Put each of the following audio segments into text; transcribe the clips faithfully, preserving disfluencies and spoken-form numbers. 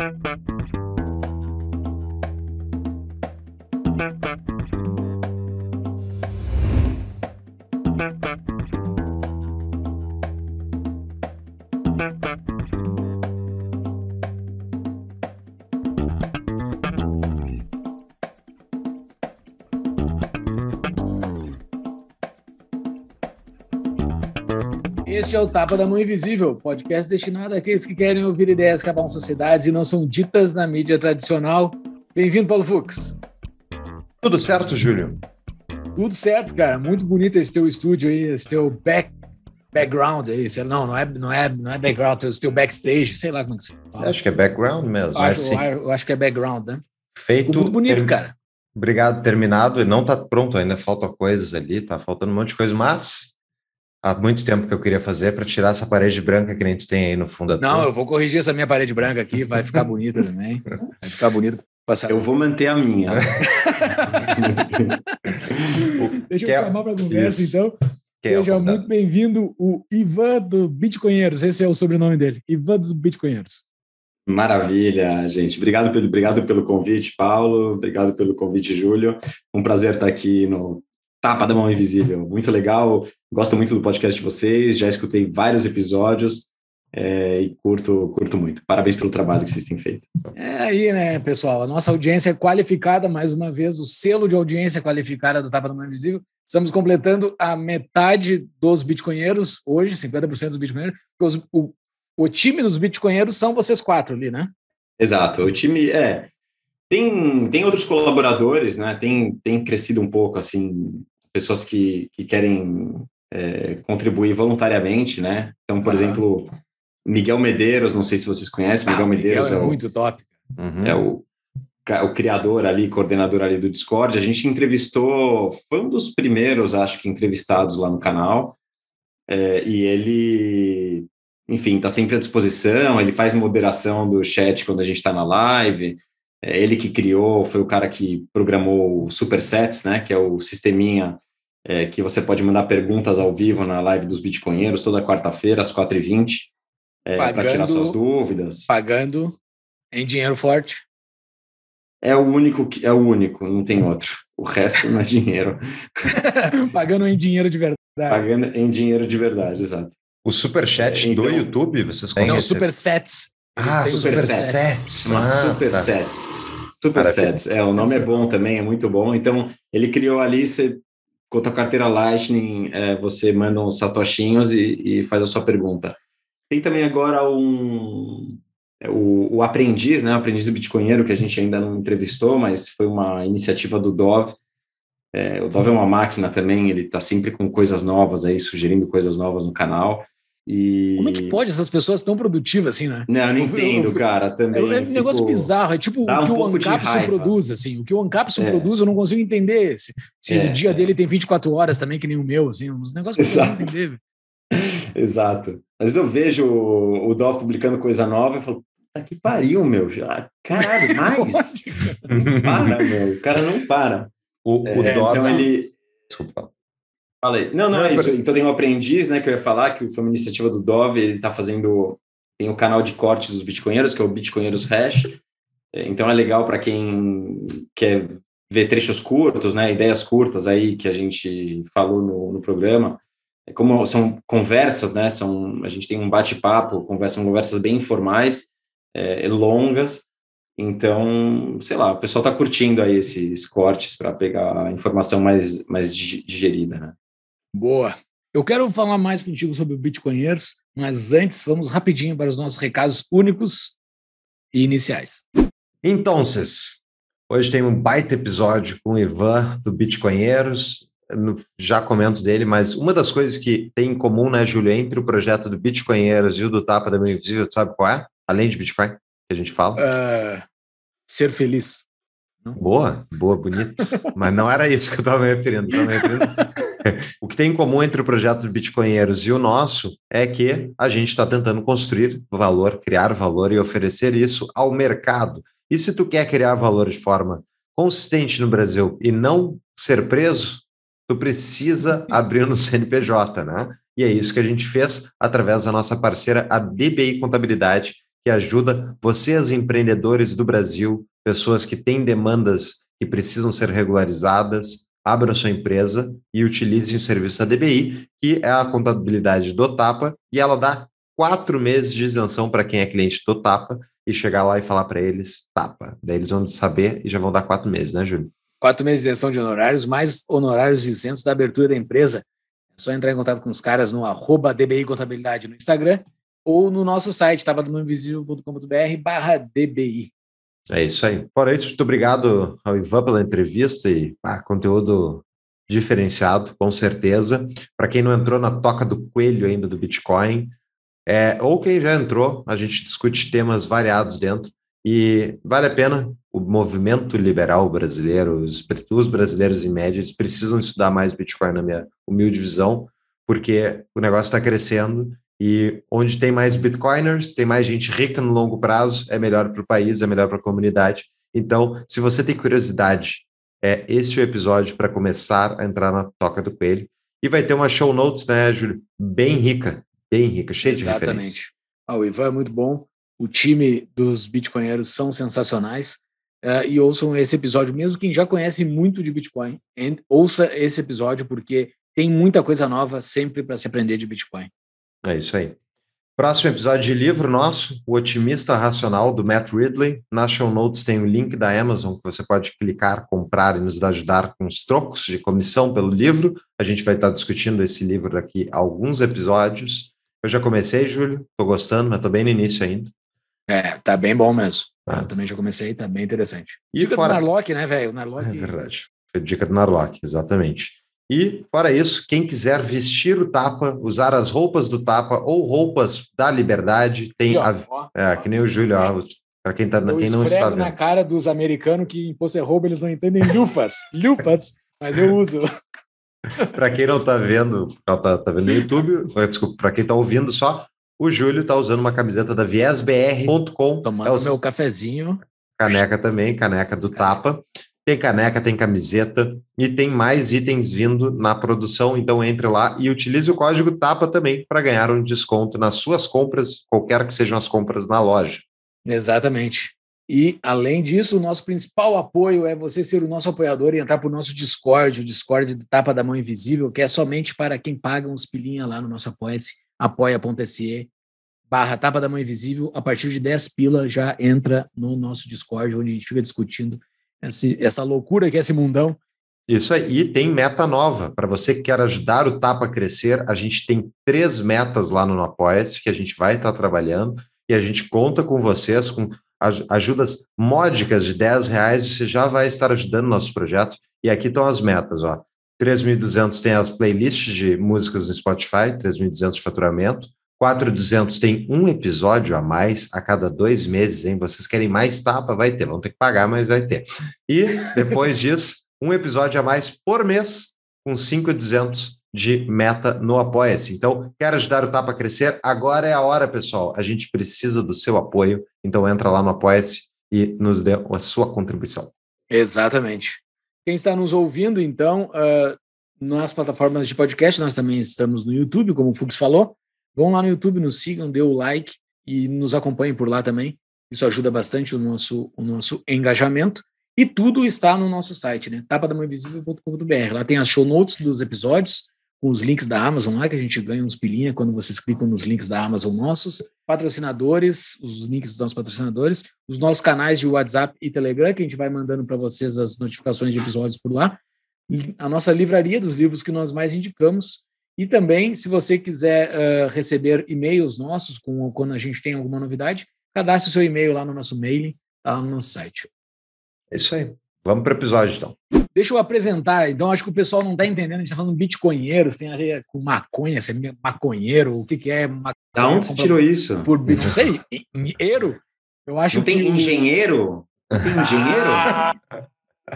Este é o Tapa da Mão Invisível, podcast destinado àqueles que querem ouvir ideias que abalam sociedades e não são ditas na mídia tradicional. Bem-vindo, Paulo Fux. Tudo certo, Júlio? Tudo certo, cara. Muito bonito esse teu estúdio aí, esse teu back, background aí. Não, não é, não, é, não é background, esse teu backstage, sei lá como que se fala. Eu acho que é background mesmo. Eu acho, assim. eu acho que é background, né? Feito. Ficou muito bonito, term... cara. Obrigado, terminado. E não está pronto ainda, faltam coisas ali, tá faltando um monte de coisa, mas há muito tempo que eu queria fazer para tirar essa parede branca que nem tu tem aí no fundo da Não, tua. eu vou corrigir essa minha parede branca aqui, vai ficar bonita também. Vai ficar bonito. Passar. Eu vou manter a minha. Deixa eu que chamar para a conversa, isso. então. Que Seja é muito bem-vindo, o Ivan do Bitcoinheiros. Esse é o sobrenome dele, Ivan dos Bitcoinheiros. Maravilha, gente. Obrigado pelo, obrigado pelo convite, Paulo. Obrigado pelo convite, Júlio. Um prazer estar aqui no Tapa da Mão Invisível. Muito legal. Gosto muito do podcast de vocês. Já escutei vários episódios é, e curto, curto muito. Parabéns pelo trabalho que vocês têm feito. É aí, né, pessoal? A nossa audiência é qualificada, mais uma vez, o selo de audiência qualificada do Tapa da Mão Invisível. Estamos completando a metade dos bitcoinheiros, hoje, cinquenta por cento dos bitcoinheiros, porque os, o, o time dos bitcoinheiros são vocês quatro ali, né? Exato. O time, é... Tem, tem outros colaboradores, né? Tem, tem crescido um pouco, assim, pessoas que, que querem é, contribuir voluntariamente, né? Então, por uhum. exemplo, Miguel Medeiros, não sei se vocês conhecem, Miguel ah, Medeiros Miguel é, é o, muito top. Uhum. É o, o criador ali, coordenador ali do Discord. A gente entrevistou, foi um dos primeiros, acho que, entrevistados lá no canal, é, e ele, enfim, está sempre à disposição, ele faz moderação do chat quando a gente está na live. É ele que criou, foi o cara que programou o Supersets, né, que é o sisteminha é, que você pode mandar perguntas ao vivo na live dos bitcoinheiros, toda quarta-feira, às quatro e vinte, é, para tirar suas dúvidas. Pagando em dinheiro forte. É o único, que, é o único, não tem outro. O resto não é dinheiro. Pagando em dinheiro de verdade. Pagando em dinheiro de verdade, exato. O Superchat então, do YouTube, vocês conhecem? Não, Supersets. Ah, Supersets. Uma ah, Supersets. Supersets. É, o nome é bom também, é muito bom. Então, ele criou ali, você, com a tua carteira Lightning, é, você manda uns satoshinhos e, e faz a sua pergunta. Tem também agora um, o, o Aprendiz, né? O Aprendiz Bitcoinheiro, que a gente ainda não entrevistou, mas foi uma iniciativa do Dove. É, o Dove é uma máquina também, ele está sempre com coisas novas aí, sugerindo coisas novas no canal. E... Como é que pode essas pessoas tão produtivas assim, né? Não, eu não eu, entendo, eu, cara, também. É um negócio fico... bizarro, é tipo Dá o que um o pouco de Ancapsul raiva. produz, assim, o que o Ancapsul É. produz eu não consigo entender, se, se É, o dia é. dele tem vinte e quatro horas também, que nem o meu, assim, uns negócios que eu não consigo entender. Exato. Às vezes eu vejo o, o Dove publicando coisa nova e falo, puta que pariu, meu, já, caralho, mais? Não para, meu, o cara não para. O, é, o Dove... Então ele... Desculpa. Falei. Não, não, não é isso. per... Então tem um Aprendiz, né, que eu ia falar, que foi uma iniciativa do Dove, ele tá fazendo... Tem o canal de cortes dos bitcoinheiros, que é o Bitcoinheiros Hash. Então é legal para quem quer ver trechos curtos, né, ideias curtas aí que a gente falou no, no programa. É como são conversas, né, são, a gente tem um bate-papo, conversa, são conversas bem informais, é, longas. Então, sei lá, o pessoal está curtindo aí esses cortes para pegar a informação mais, mais digerida, né? Boa. Eu quero falar mais contigo sobre o Bitcoinheiros, mas antes vamos rapidinho para os nossos recados únicos e iniciais. Então, hoje tem um baita episódio com o Ivan do Bitcoinheiros, já comento dele, mas uma das coisas que tem em comum, né, Júlio, entre o projeto do Bitcoinheiros e o do Tapa da Mão Invisível, sabe qual é? Além de Bitcoin, que a gente fala? Uh, ser feliz. Não? Boa, boa, bonito. Mas não era isso que eu estava me referindo. Tava me referindo. O que tem em comum entre o projeto do Bitcoinheiros e o nosso é que a gente está tentando construir valor, criar valor e oferecer isso ao mercado. E se tu quer criar valor de forma consistente no Brasil e não ser preso, tu precisa abrir no C N P J, né? E é isso que a gente fez através da nossa parceira, a D B I Contabilidade, que ajuda vocês, empreendedores do Brasil, pessoas que têm demandas que precisam ser regularizadas, abram sua empresa e utilizem o serviço da D B I, que é a contabilidade do Tapa, e ela dá quatro meses de isenção para quem é cliente do Tapa e chegar lá e falar para eles, Tapa. Daí eles vão saber e já vão dar quatro meses, né, Júlio? Quatro meses de isenção de honorários, mais honorários isentos da abertura da empresa. É só entrar em contato com os caras no arroba D B I Contabilidade no Instagram ou no nosso site, tapa do mão invisível ponto com ponto b r barra D B I. É isso aí. Fora isso, muito obrigado ao Ivan pela entrevista e ah, conteúdo diferenciado, com certeza. Para quem não entrou na toca do coelho ainda do Bitcoin, é, ou quem já entrou, a gente discute temas variados dentro e vale a pena. O movimento liberal brasileiro, os, os brasileiros em média, eles precisam estudar mais Bitcoin, na minha humilde visão, porque o negócio está crescendo. E onde tem mais bitcoiners, tem mais gente rica no longo prazo, é melhor para o país, é melhor para a comunidade. Então, se você tem curiosidade, é esse o episódio para começar a entrar na toca do coelho. E vai ter uma show notes, né, Júlio? Bem rica, bem rica, cheia de referências. Exatamente. Ah, o Ivan é muito bom, o time dos bitcoinheiros são sensacionais. Uh, e ouçam esse episódio, mesmo quem já conhece muito de Bitcoin, ouça esse episódio, porque tem muita coisa nova sempre para se aprender de Bitcoin. É isso aí. Próximo episódio de livro nosso, O Otimista Racional, do Matt Ridley. Na show notes tem o link da Amazon, que você pode clicar, comprar e nos ajudar com os trocos de comissão pelo livro. A gente vai estar discutindo esse livro daqui a alguns episódios. Eu já comecei, Júlio, estou gostando, mas estou bem no início ainda. É, tá bem bom mesmo. Ah. Eu também já comecei, tá bem interessante. E dica fora... do Narlock, né, velho? Narlock... É verdade. Foi dica do Narlock, exatamente. E, fora isso, quem quiser vestir o Tapa, usar as roupas do Tapa ou roupas da Liberdade, tem... E, ó, a... ó, é, ó, que nem o Júlio, para quem, tá, quem não está vendo. Eu na cara dos americanos que em Poço Rouba eles não entendem lufas, lufas, mas eu uso. Para quem não está vendo, tá, tá vendo no YouTube, desculpa, para quem está ouvindo só, o Júlio está usando uma camiseta da viés b r ponto com. Tomando é o... meu cafezinho. Caneca também, caneca do caneca. Tapa. Tem caneca, tem camiseta e tem mais itens vindo na produção, então entre lá e utilize o código TAPA também para ganhar um desconto nas suas compras, qualquer que sejam as compras na loja. Exatamente. E, além disso, o nosso principal apoio é você ser o nosso apoiador e entrar para o nosso Discord, o Discord do Tapa da Mão Invisível, que é somente para quem paga uns pilinha lá no nosso apoia-se, apoia.se barra Tapa da Mão Invisível. A partir de dez pila já entra no nosso Discord, onde a gente fica discutindo Essa, essa loucura que é esse mundão. Isso aí, e tem meta nova. Para você que quer ajudar o Tapa a crescer, a gente tem três metas lá no Apoia-se que a gente vai estar trabalhando e a gente conta com vocês, com ajudas módicas de dez reais, você já vai estar ajudando o nosso projeto. E aqui estão as metas, ó. três mil e duzentos tem as playlists de músicas no Spotify, três mil e duzentos de faturamento. quatro mil e duzentos tem um episódio a mais a cada dois meses, hein? Vocês querem mais Tapa? Vai ter. Vão ter que pagar, mas vai ter. E, depois disso, um episódio a mais por mês, com cinco mil e duzentos de meta no Apoia-se. Então, quer ajudar o Tapa a crescer? Agora é a hora, pessoal. A gente precisa do seu apoio. Então, entra lá no Apoia-se e nos dê a sua contribuição. Exatamente. Quem está nos ouvindo, então, uh, nas plataformas de podcast, nós também estamos no YouTube, como o Fux falou. Vão lá no YouTube, nos sigam, dê o like e nos acompanhem por lá também. Isso ajuda bastante o nosso, o nosso engajamento. E tudo está no nosso site, né? tapa da mão invisível ponto com ponto b r. Lá tem as show notes dos episódios, com os links da Amazon lá, que a gente ganha uns pilinha quando vocês clicam nos links da Amazon nossos. Patrocinadores, os links dos nossos patrocinadores. Os nossos canais de WhatsApp e Telegram, que a gente vai mandando para vocês as notificações de episódios por lá. A nossa livraria dos livros que nós mais indicamos. E também, se você quiser uh, receber e-mails nossos, com, quando a gente tem alguma novidade, cadastre o seu e-mail lá no nosso mailing, tá no nosso site. É isso aí. Vamos para o episódio, então. Deixa eu apresentar. Então, acho que o pessoal não está entendendo. A gente está falando bitcoinheiros, tem a ver com maconha, se é maconheiro, o que, que é maconha. Da onde você tirou isso? Por, não sei, engenheiro? Eu acho não que... tem engenheiro? Não tem engenheiro?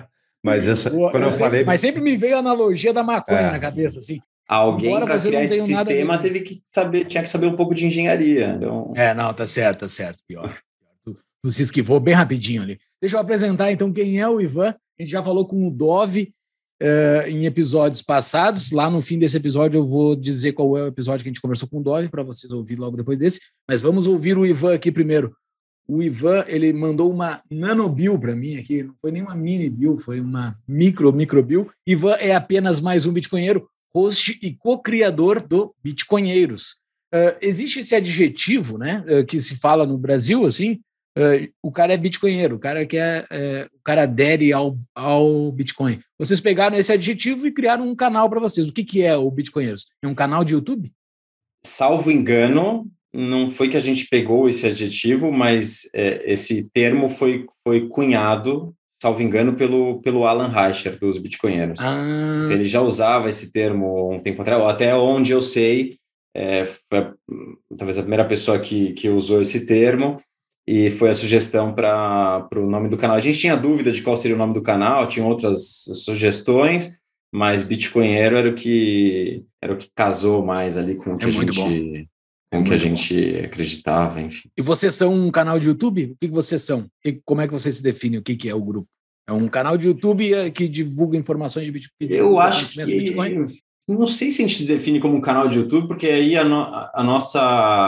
Mas essa, Boa, quando eu, eu sempre, falei... Mas sempre me veio a analogia da maconha é. na cabeça, assim. Alguém para criar esse sistema teve que saber, tinha que saber um pouco de engenharia. Então... É, não, tá certo, tá certo. Pior. Tu, tu se esquivou bem rapidinho ali. Deixa eu apresentar, então, quem é o Ivan. A gente já falou com o Dove uh, em episódios passados. Lá no fim desse episódio eu vou dizer qual é o episódio que a gente conversou com o Dove, para vocês ouvirem logo depois desse. Mas vamos ouvir o Ivan aqui primeiro. O Ivan, ele mandou uma nanobill para mim aqui, não foi nem uma mini bill, foi uma micro, micro bill. Ivan é apenas mais um bitcoinheiro, host e co-criador do Bitcoinheiros. Uh, existe esse adjetivo, né, uh, que se fala no Brasil, assim, uh, o cara é bitcoinheiro, o cara quer, uh, o cara adere ao, ao Bitcoin. Vocês pegaram esse adjetivo e criaram um canal para vocês. O que, que é o Bitcoinheiros? É um canal de YouTube? Salvo engano, não foi que a gente pegou esse adjetivo, mas é, esse termo foi, foi cunhado, salvo engano, pelo, pelo Alan Reicher, dos Bitcoinheiros. Ah. Então, ele já usava esse termo um tempo atrás, até onde eu sei, é, foi a, talvez a primeira pessoa que, que usou esse termo, e foi a sugestão para o nome do canal. A gente tinha dúvida de qual seria o nome do canal, tinha outras sugestões, mas Bitcoinheiro era o que, era o que casou mais ali com o que é a muito gente... Bom. com o que a gente bom. acreditava, enfim. E vocês são um canal de YouTube? O que, que vocês são? Como é que vocês se definem? O que, que é o grupo? É um canal de YouTube que divulga informações de Bitcoin? Eu acho que... Bitcoin? Não sei se a gente se define como um canal de YouTube, porque aí a, no, a nossa,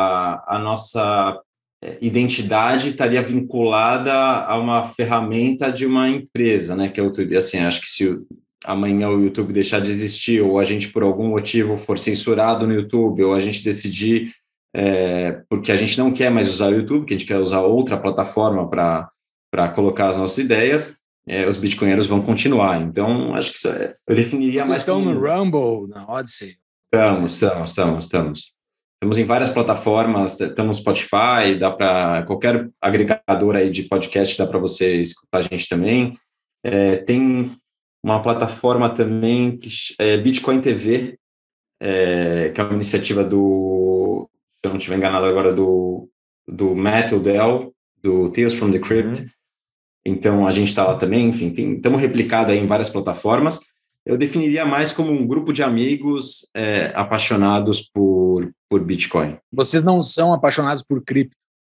a nossa identidade estaria vinculada a uma ferramenta de uma empresa, né? Que é o YouTube. Assim, acho que se amanhã o YouTube deixar de existir, ou a gente, por algum motivo, for censurado no YouTube, ou a gente decidir É, porque a gente não quer mais usar o YouTube, que a gente quer usar outra plataforma para colocar as nossas ideias, é, os bitcoinheiros vão continuar. Então, acho que isso é, eu definiria Vocês mais... estão como... no Rumble, na Odyssey? Estamos, estamos, estamos, estamos. Estamos em várias plataformas, estamos no Spotify, dá para qualquer agregador aí de podcast, dá para você escutar a gente também. É, tem uma plataforma também, que é Bitcoin T V, é, que é uma iniciativa do... se eu não estiver enganado agora, do, do Matt Odell, do Tales from the Crypt. Uhum. Então, a gente está lá também, enfim, estamos replicados aí em várias plataformas. Eu definiria mais como um grupo de amigos é, apaixonados por, por Bitcoin. Vocês não são apaixonados por cripto?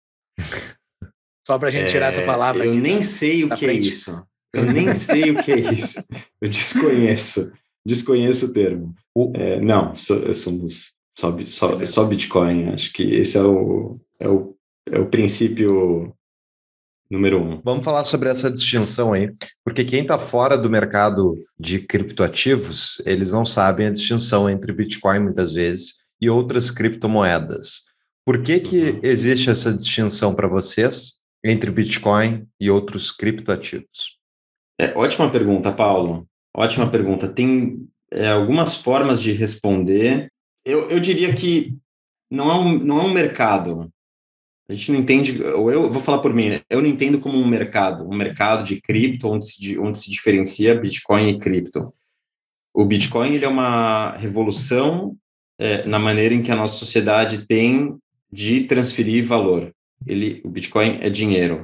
Só para a gente é, tirar essa palavra eu aqui. Eu nem sei o que frente. é isso. Eu nem sei o que é isso. Eu desconheço. Desconheço o termo. É, não, so, somos... Só, só, só Bitcoin, acho que esse é o, é o, é o princípio número um. Vamos falar sobre essa distinção aí, porque quem está fora do mercado de criptoativos, eles não sabem a distinção entre Bitcoin, muitas vezes, e outras criptomoedas. Por que que uhum. existe essa distinção para vocês entre Bitcoin e outros criptoativos? É, ótima pergunta, Paulo. Ótima pergunta. Tem é, algumas formas de responder. Eu, eu diria que não é, um, não é um mercado. A gente não entende, ou eu vou falar por mim, né? Eu não entendo como um mercado, um mercado de cripto, onde se, onde se diferencia Bitcoin e cripto. O Bitcoin ele é uma revolução é, na maneira em que a nossa sociedade tem de transferir valor. Ele, o Bitcoin é dinheiro.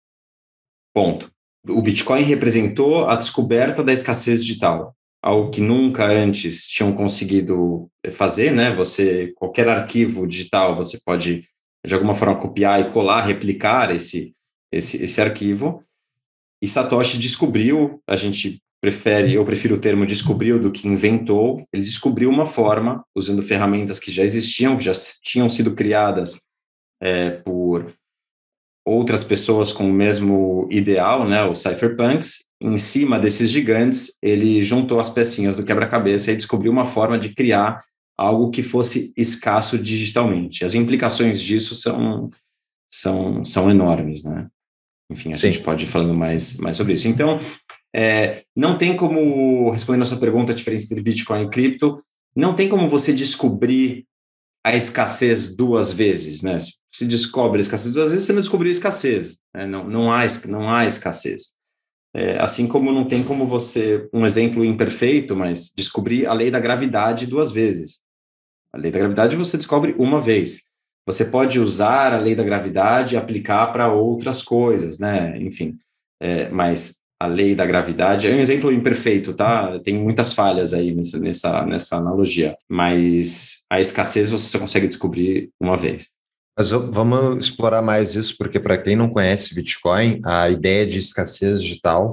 Ponto. O Bitcoin representou a descoberta da escassez digital, algo que nunca antes tinham conseguido fazer, né? Você, qualquer arquivo digital, você pode, de alguma forma, copiar e colar, replicar esse, esse, esse arquivo. E Satoshi descobriu, a gente prefere, eu prefiro o termo descobriu do que inventou, ele descobriu uma forma, usando ferramentas que já existiam, que já tinham sido criadas é, por outras pessoas com o mesmo ideal, né, os cypherpunks. Em cima desses gigantes, ele juntou as pecinhas do quebra-cabeça e descobriu uma forma de criar algo que fosse escasso digitalmente. As implicações disso são, são, são enormes, né? Enfim, a Sim. gente pode ir falando mais, mais sobre isso. Então, é, não tem como, respondendo a sua pergunta, a diferença entre Bitcoin e cripto, não tem como você descobrir a escassez duas vezes, né? Se descobre a escassez duas vezes, você não descobriu a escassez, né? não, não, há, não há escassez. É, assim como não tem como você, um exemplo imperfeito, mas descobrir a lei da gravidade duas vezes. A lei da gravidade você descobre uma vez. Você pode usar a lei da gravidade e aplicar para outras coisas, né? Enfim, é, mas a lei da gravidade é um exemplo imperfeito, tá? Tem muitas falhas aí nessa, nessa, nessa analogia, mas a escassez você só consegue descobrir uma vez. Mas vamos explorar mais isso, porque para quem não conhece Bitcoin, a ideia de escassez digital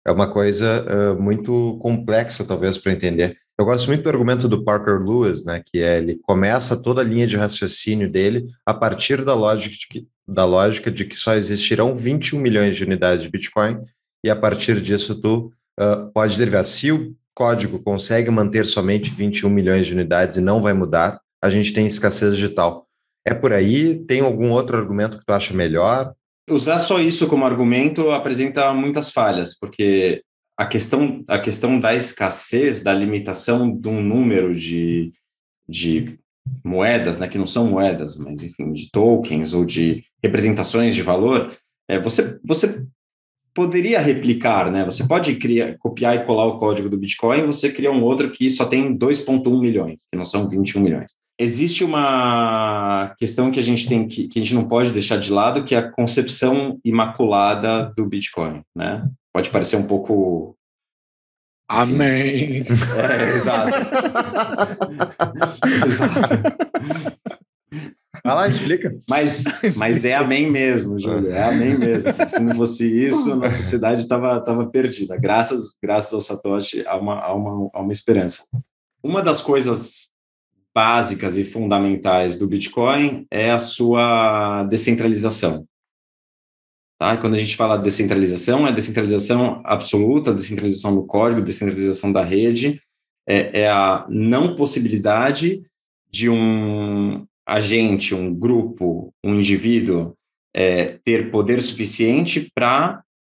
É uma coisa uh, muito complexa, talvez, para entender. Eu gosto muito do argumento do Parker Lewis, né, que é, ele começa toda a linha de raciocínio dele a partir da lógica de que, da lógica de que só existirão vinte e um milhões de unidades de Bitcoin, e a partir disso tu uh, pode derivar. Se o código consegue manter somente vinte e um milhões de unidades e não vai mudar, a gente tem escassez digital. É por aí? Tem algum outro argumento que tu acha melhor? Usar só isso como argumento apresenta muitas falhas, porque a questão, a questão da escassez, da limitação de um número de, de moedas, né, que não são moedas, mas, enfim, de tokens ou de representações de valor, é, você, você poderia replicar, né? Você pode criar, copiar e colar o código do Bitcoin, você cria um outro que só tem dois vírgula um milhões, que não são vinte e um milhões. Existe uma questão que a gente tem que, que a gente não pode deixar de lado, que é a concepção imaculada do Bitcoin, né? Pode parecer um pouco... Amém! É, exato. Exato. Vai lá, explica. Mas, mas é amém mesmo, Júlio, é amém mesmo. Se não fosse isso, a nossa sociedade estava estava perdida. Graças, graças ao Satoshi, há uma, há, uma, há uma esperança. Uma das coisas básicas e fundamentais do Bitcoin é a sua descentralização. Tá? E quando a gente fala de descentralização, é descentralização absoluta, descentralização do código, descentralização da rede, é, é a não possibilidade de um agente, um grupo, um indivíduo é, ter poder suficiente para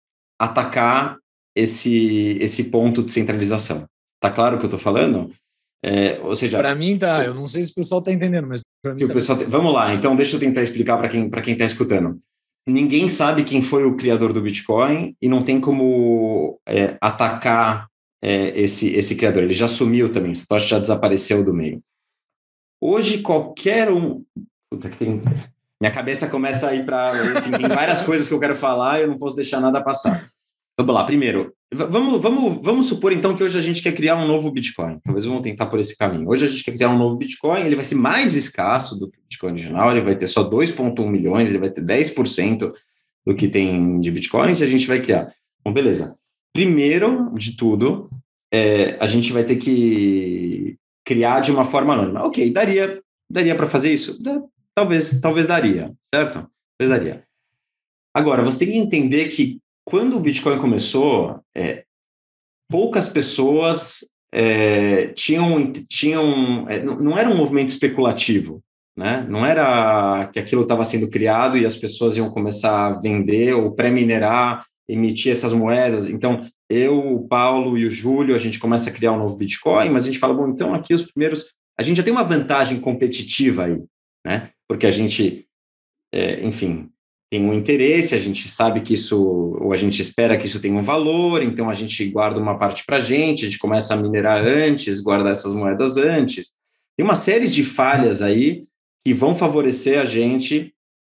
atacar esse, esse ponto de centralização. Tá claro o que eu estou falando? É, ou seja, para mim tá, eu não sei se o pessoal está entendendo, mas para mim o pessoal tem... Vamos lá, então deixa eu tentar explicar para quem para quem está escutando. Ninguém sabe quem foi o criador do Bitcoin e não tem como é, atacar é, esse, esse criador. Ele já sumiu também, Satoshi já desapareceu do meio. Hoje, qualquer um... Puta, que tem... Minha cabeça começa a ir para... Assim, tem várias coisas que eu quero falar e eu não posso deixar nada passar. Vamos lá, primeiro, vamos, vamos, vamos supor então que hoje a gente quer criar um novo Bitcoin. Talvez vamos tentar por esse caminho. Hoje a gente quer criar um novo Bitcoin, ele vai ser mais escasso do que o Bitcoin original, ele vai ter só dois vírgula um milhões, ele vai ter dez por cento do que tem de Bitcoins e a gente vai criar. Bom, beleza. Primeiro de tudo, é, a gente vai ter que criar de uma forma anônima. Ok, daria, daria para fazer isso? Talvez, talvez daria, certo? Talvez daria. Agora, você tem que entender que quando o Bitcoin começou, é, poucas pessoas é, tinham... tinham é, não, não era um movimento especulativo, né? Não era que aquilo estava sendo criado e as pessoas iam começar a vender ou pré-minerar, emitir essas moedas. Então, eu, o Paulo e o Júlio, a gente começa a criar um novo Bitcoin, mas a gente fala, bom, então aqui os primeiros... A gente já tem uma vantagem competitiva aí, né? Porque a gente, é, enfim... tem um interesse, a gente sabe que isso, ou a gente espera que isso tenha um valor, então a gente guarda uma parte para a gente, a gente começa a minerar antes, guardar essas moedas antes. Tem uma série de falhas aí que vão favorecer a gente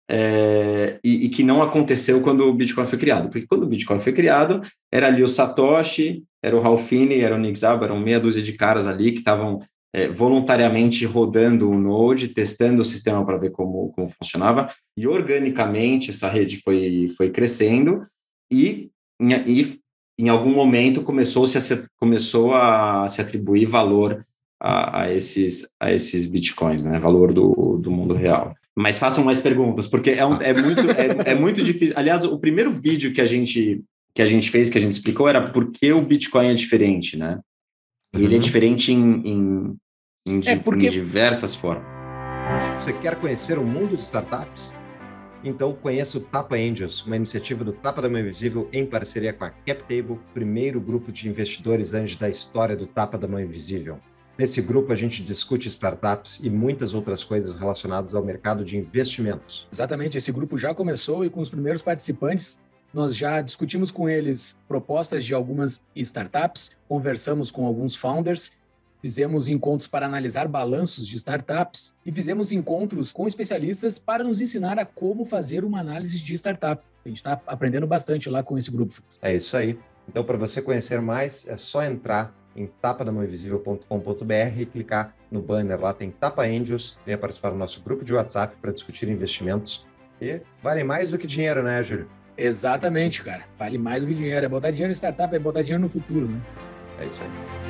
é, e, e que não aconteceu quando o Bitcoin foi criado. Porque quando o Bitcoin foi criado, era ali o Satoshi, era o Ralph Finney, era o Nick Szabo, eram meia dúzia de caras ali que estavam É, voluntariamente rodando o Node, testando o sistema para ver como, como funcionava, e organicamente essa rede foi, foi crescendo, e, e em algum momento começou-se a se, começou a se atribuir valor a, a, esses, a esses bitcoins, né? Valor do, do mundo real. Mas façam mais perguntas, porque é, um, é, muito, é, é muito difícil. Aliás, o primeiro vídeo que a gente, que a gente fez, que a gente explicou, era por que o Bitcoin é diferente, né? E ele é diferente em, em, em, é porque... em diversas formas. Você quer conhecer o mundo de startups? Então conheça o Tapa Angels, uma iniciativa do Tapa da Mão Invisível em parceria com a CapTable, primeiro grupo de investidores anjos da história do Tapa da Mão Invisível. Nesse grupo a gente discute startups e muitas outras coisas relacionadas ao mercado de investimentos. Exatamente, esse grupo já começou e com os primeiros participantes nós já discutimos com eles propostas de algumas startups, conversamos com alguns founders, fizemos encontros para analisar balanços de startups e fizemos encontros com especialistas para nos ensinar a como fazer uma análise de startup. A gente está aprendendo bastante lá com esse grupo. É isso aí. Então, para você conhecer mais, é só entrar em tapa da mão invisível ponto com ponto b r e clicar no banner. Lá tem Tapa Angels, venha participar do nosso grupo de WhatsApp para discutir investimentos. E vale mais do que dinheiro, né, Júlio? Exatamente, cara. Vale mais do que dinheiro. É botar dinheiro em startup, é botar dinheiro no futuro, né? É isso aí.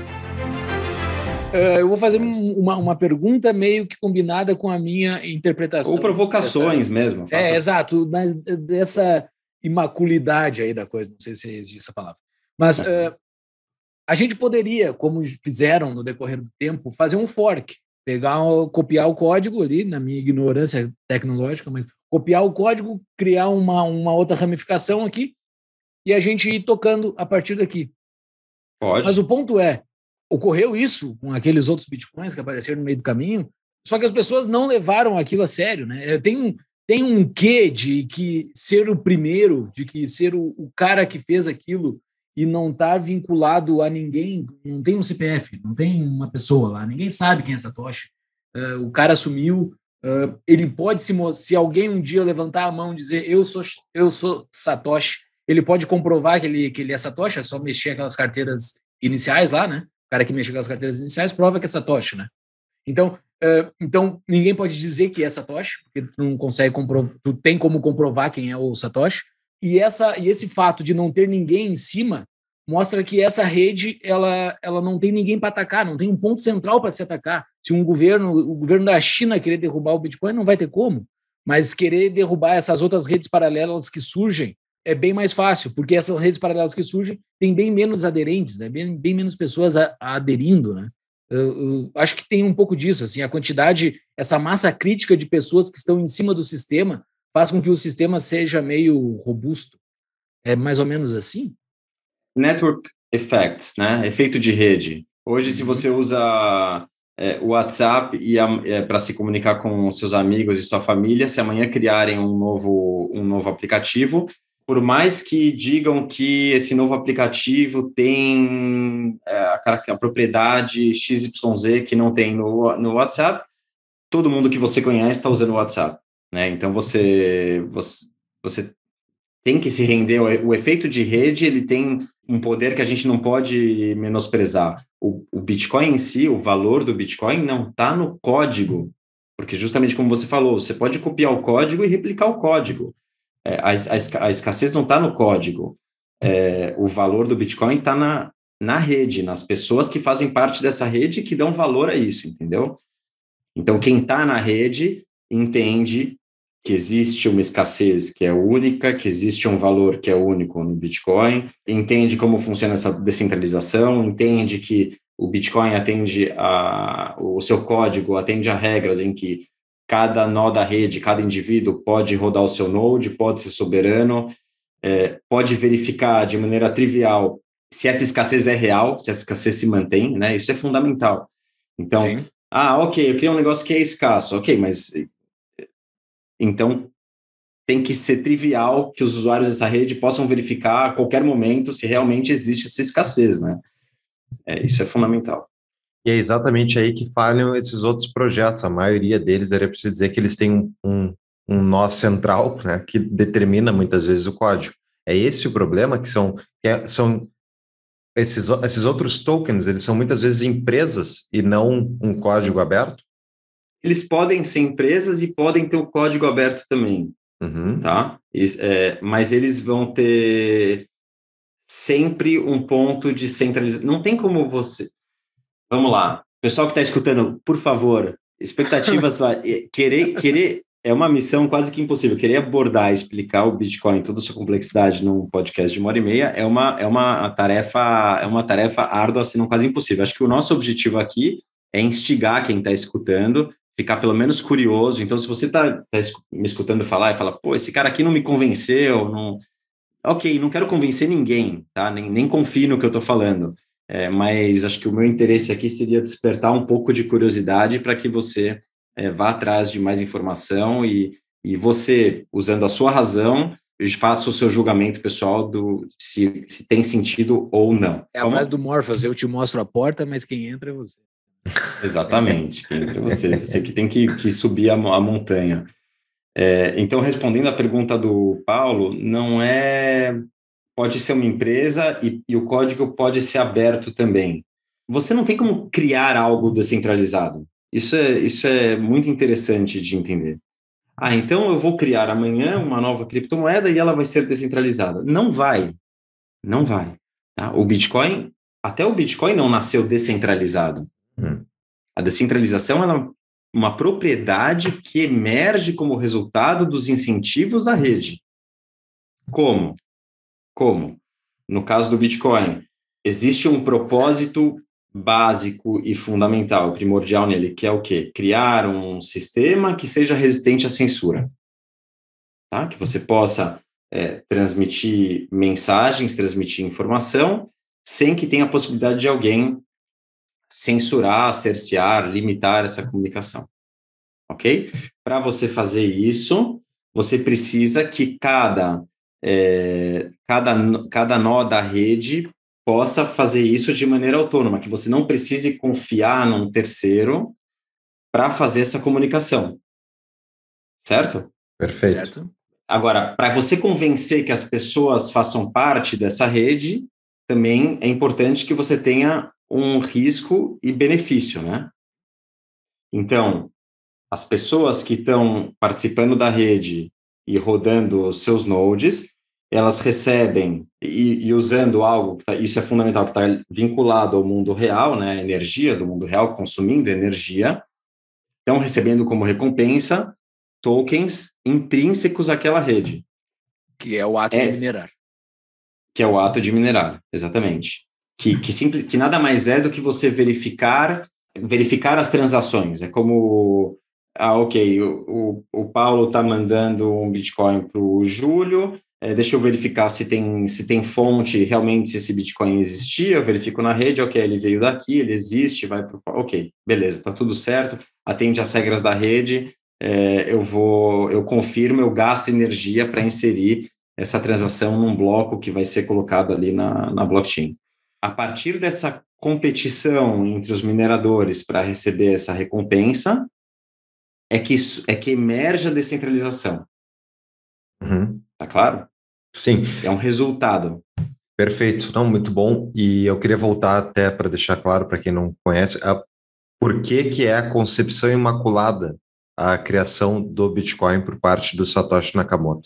Uh, eu vou fazer um, uma, uma pergunta meio que combinada com a minha interpretação. Ou provocações dessa... mesmo. Faça... É, exato, mas dessa imaculidade aí da coisa, não sei se existe essa palavra. Mas uh, a gente poderia, como fizeram no decorrer do tempo, fazer um fork, pegar, copiar o código ali, na minha ignorância tecnológica, mas copiar o código, criar uma, uma outra ramificação aqui e a gente ir tocando a partir daqui. Pode. Mas o ponto é, ocorreu isso com aqueles outros bitcoins que apareceram no meio do caminho, só que as pessoas não levaram aquilo a sério, né? Tem um, tem um quê de que ser o primeiro, de que ser o, o cara que fez aquilo e não estar vinculado a ninguém, não tem um C P F, não tem uma pessoa lá, ninguém sabe quem é Satoshi. Uh, o cara sumiu, uh, ele pode se se alguém um dia levantar a mão e dizer eu sou, eu sou Satoshi, ele pode comprovar que ele, que ele é Satoshi, é só mexer aquelas carteiras iniciais lá, né? O cara que mexe com as carteiras iniciais prova que é Satoshi, né? Então, uh, então ninguém pode dizer que é Satoshi, porque tu não consegue comprovar, tu tem como comprovar quem é o Satoshi. E, essa, e esse fato de não ter ninguém em cima mostra que essa rede ela, ela não tem ninguém para atacar, não tem um ponto central para se atacar. Se um governo, o governo da China querer derrubar o Bitcoin, não vai ter como, mas querer derrubar essas outras redes paralelas que surgem é bem mais fácil, porque essas redes paralelas que surgem têm bem menos aderentes, né? bem, bem menos pessoas a, a aderindo, né? Eu, eu acho que tem um pouco disso, assim, a quantidade, essa massa crítica de pessoas que estão em cima do sistema faz com que o sistema seja meio robusto. É mais ou menos assim? Network effects, né? Efeito de rede. Hoje, uhum. se você usa é, o WhatsApp e é, para se comunicar com seus amigos e sua família, se amanhã criarem um novo, um novo aplicativo, por mais que digam que esse novo aplicativo tem é, a, a propriedade X Y Z que não tem no, no WhatsApp, todo mundo que você conhece está usando o WhatsApp, né? Então, você, você, você tem que se render. O, o efeito de rede, ele tem um poder que a gente não pode menosprezar. O, o Bitcoin em si, o valor do Bitcoin não está no código, porque justamente como você falou, você pode copiar o código e replicar o código. É, a, a, a escassez não está no código. É, o valor do Bitcoin está na, na rede, nas pessoas que fazem parte dessa rede que dão valor a isso, entendeu? Então, quem está na rede entende que existe uma escassez que é única, que existe um valor que é único no Bitcoin, entende como funciona essa descentralização, entende que o Bitcoin atende a... o seu código atende a regras em que cada nó da rede, cada indivíduo pode rodar o seu node, pode ser soberano, é, pode verificar de maneira trivial se essa escassez é real, se essa escassez se mantém, né? Isso é fundamental. Então, Sim. ah, ok, eu criei um negócio que é escasso, ok, mas então tem que ser trivial que os usuários dessa rede possam verificar a qualquer momento se realmente existe essa escassez, né? É, isso é fundamental. E é exatamente aí que falham esses outros projetos. A maioria deles, era preciso dizer que eles têm um, um, um nó central, né, que determina muitas vezes o código. É esse o problema, que são, que é, são esses, esses outros tokens, eles são muitas vezes empresas e não um código aberto? Eles podem ser empresas e podem ter o código aberto também, uhum. tá? Isso, é, mas eles vão ter sempre um ponto de centralização. Não tem como você... Vamos lá, pessoal que está escutando, por favor, expectativas, querer, querer é uma missão quase que impossível, querer abordar, explicar o Bitcoin, toda a sua complexidade num podcast de uma hora e meia é uma, é uma tarefa, é uma tarefa árdua, se não quase impossível. Acho que o nosso objetivo aqui é instigar quem está escutando, ficar pelo menos curioso. Então, se você está tá me escutando falar e fala, pô, esse cara aqui não me convenceu, não... ok, não quero convencer ninguém, tá? Nem, nem confie no que eu estou falando. É, mas acho que o meu interesse aqui seria despertar um pouco de curiosidade para que você é, vá atrás de mais informação e, e você, usando a sua razão, faça o seu julgamento pessoal do se, se tem sentido ou não. É a frase do Morpheus, eu te mostro a porta, mas quem entra é você. Exatamente, quem entra é você. Você que tem que, que subir a, a montanha. É, então, respondendo à pergunta do Paulo, não é... Pode ser uma empresa e, e o código pode ser aberto também. Você não tem como criar algo descentralizado. Isso é, isso é muito interessante de entender. Ah, então eu vou criar amanhã uma nova criptomoeda e ela vai ser descentralizada. Não vai, não vai. Tá? O Bitcoin, até o Bitcoin não nasceu descentralizado. Hum. A descentralização ela é uma propriedade que emerge como resultado dos incentivos da rede. Como? Como? No caso do Bitcoin, existe um propósito básico e fundamental, primordial nele, que é o quê? Criar um sistema que seja resistente à censura. Tá? Que você possa é, transmitir mensagens, transmitir informação, sem que tenha a possibilidade de alguém censurar, cercear, limitar essa comunicação. Ok? Para você fazer isso, você precisa que cada, é, cada, cada nó da rede possa fazer isso de maneira autônoma, que você não precise confiar num terceiro para fazer essa comunicação. Certo? Perfeito. Certo. Agora, para você convencer que as pessoas façam parte dessa rede, também é importante que você tenha um risco e benefício, né? Então, as pessoas que estão participando da rede e rodando os seus nodes, elas recebem, e, e usando algo, que tá, isso é fundamental, que está vinculado ao mundo real, né, a energia do mundo real, consumindo energia, estão recebendo como recompensa tokens intrínsecos àquela rede. Que é o ato é, de minerar. Que é o ato de minerar, exatamente. Que, que, simples, que nada mais é do que você verificar, verificar as transações. É como... Ah, ok, o, o, o Paulo está mandando um Bitcoin para o Júlio, é, deixa eu verificar se tem, se tem fonte, realmente, se esse Bitcoin existia, eu verifico na rede, ok, ele veio daqui, ele existe, vai para o... Ok, beleza, está tudo certo, atende às regras da rede, é, eu vou, eu confirmo, eu gasto energia para inserir essa transação num bloco que vai ser colocado ali na, na blockchain. A partir dessa competição entre os mineradores para receber essa recompensa, é que, é que emerge a descentralização. Uhum. Tá claro? Sim. É um resultado. Perfeito. Não, muito bom. E eu queria voltar até para deixar claro para quem não conhece, a, por que que é a concepção imaculada a criação do Bitcoin por parte do Satoshi Nakamoto?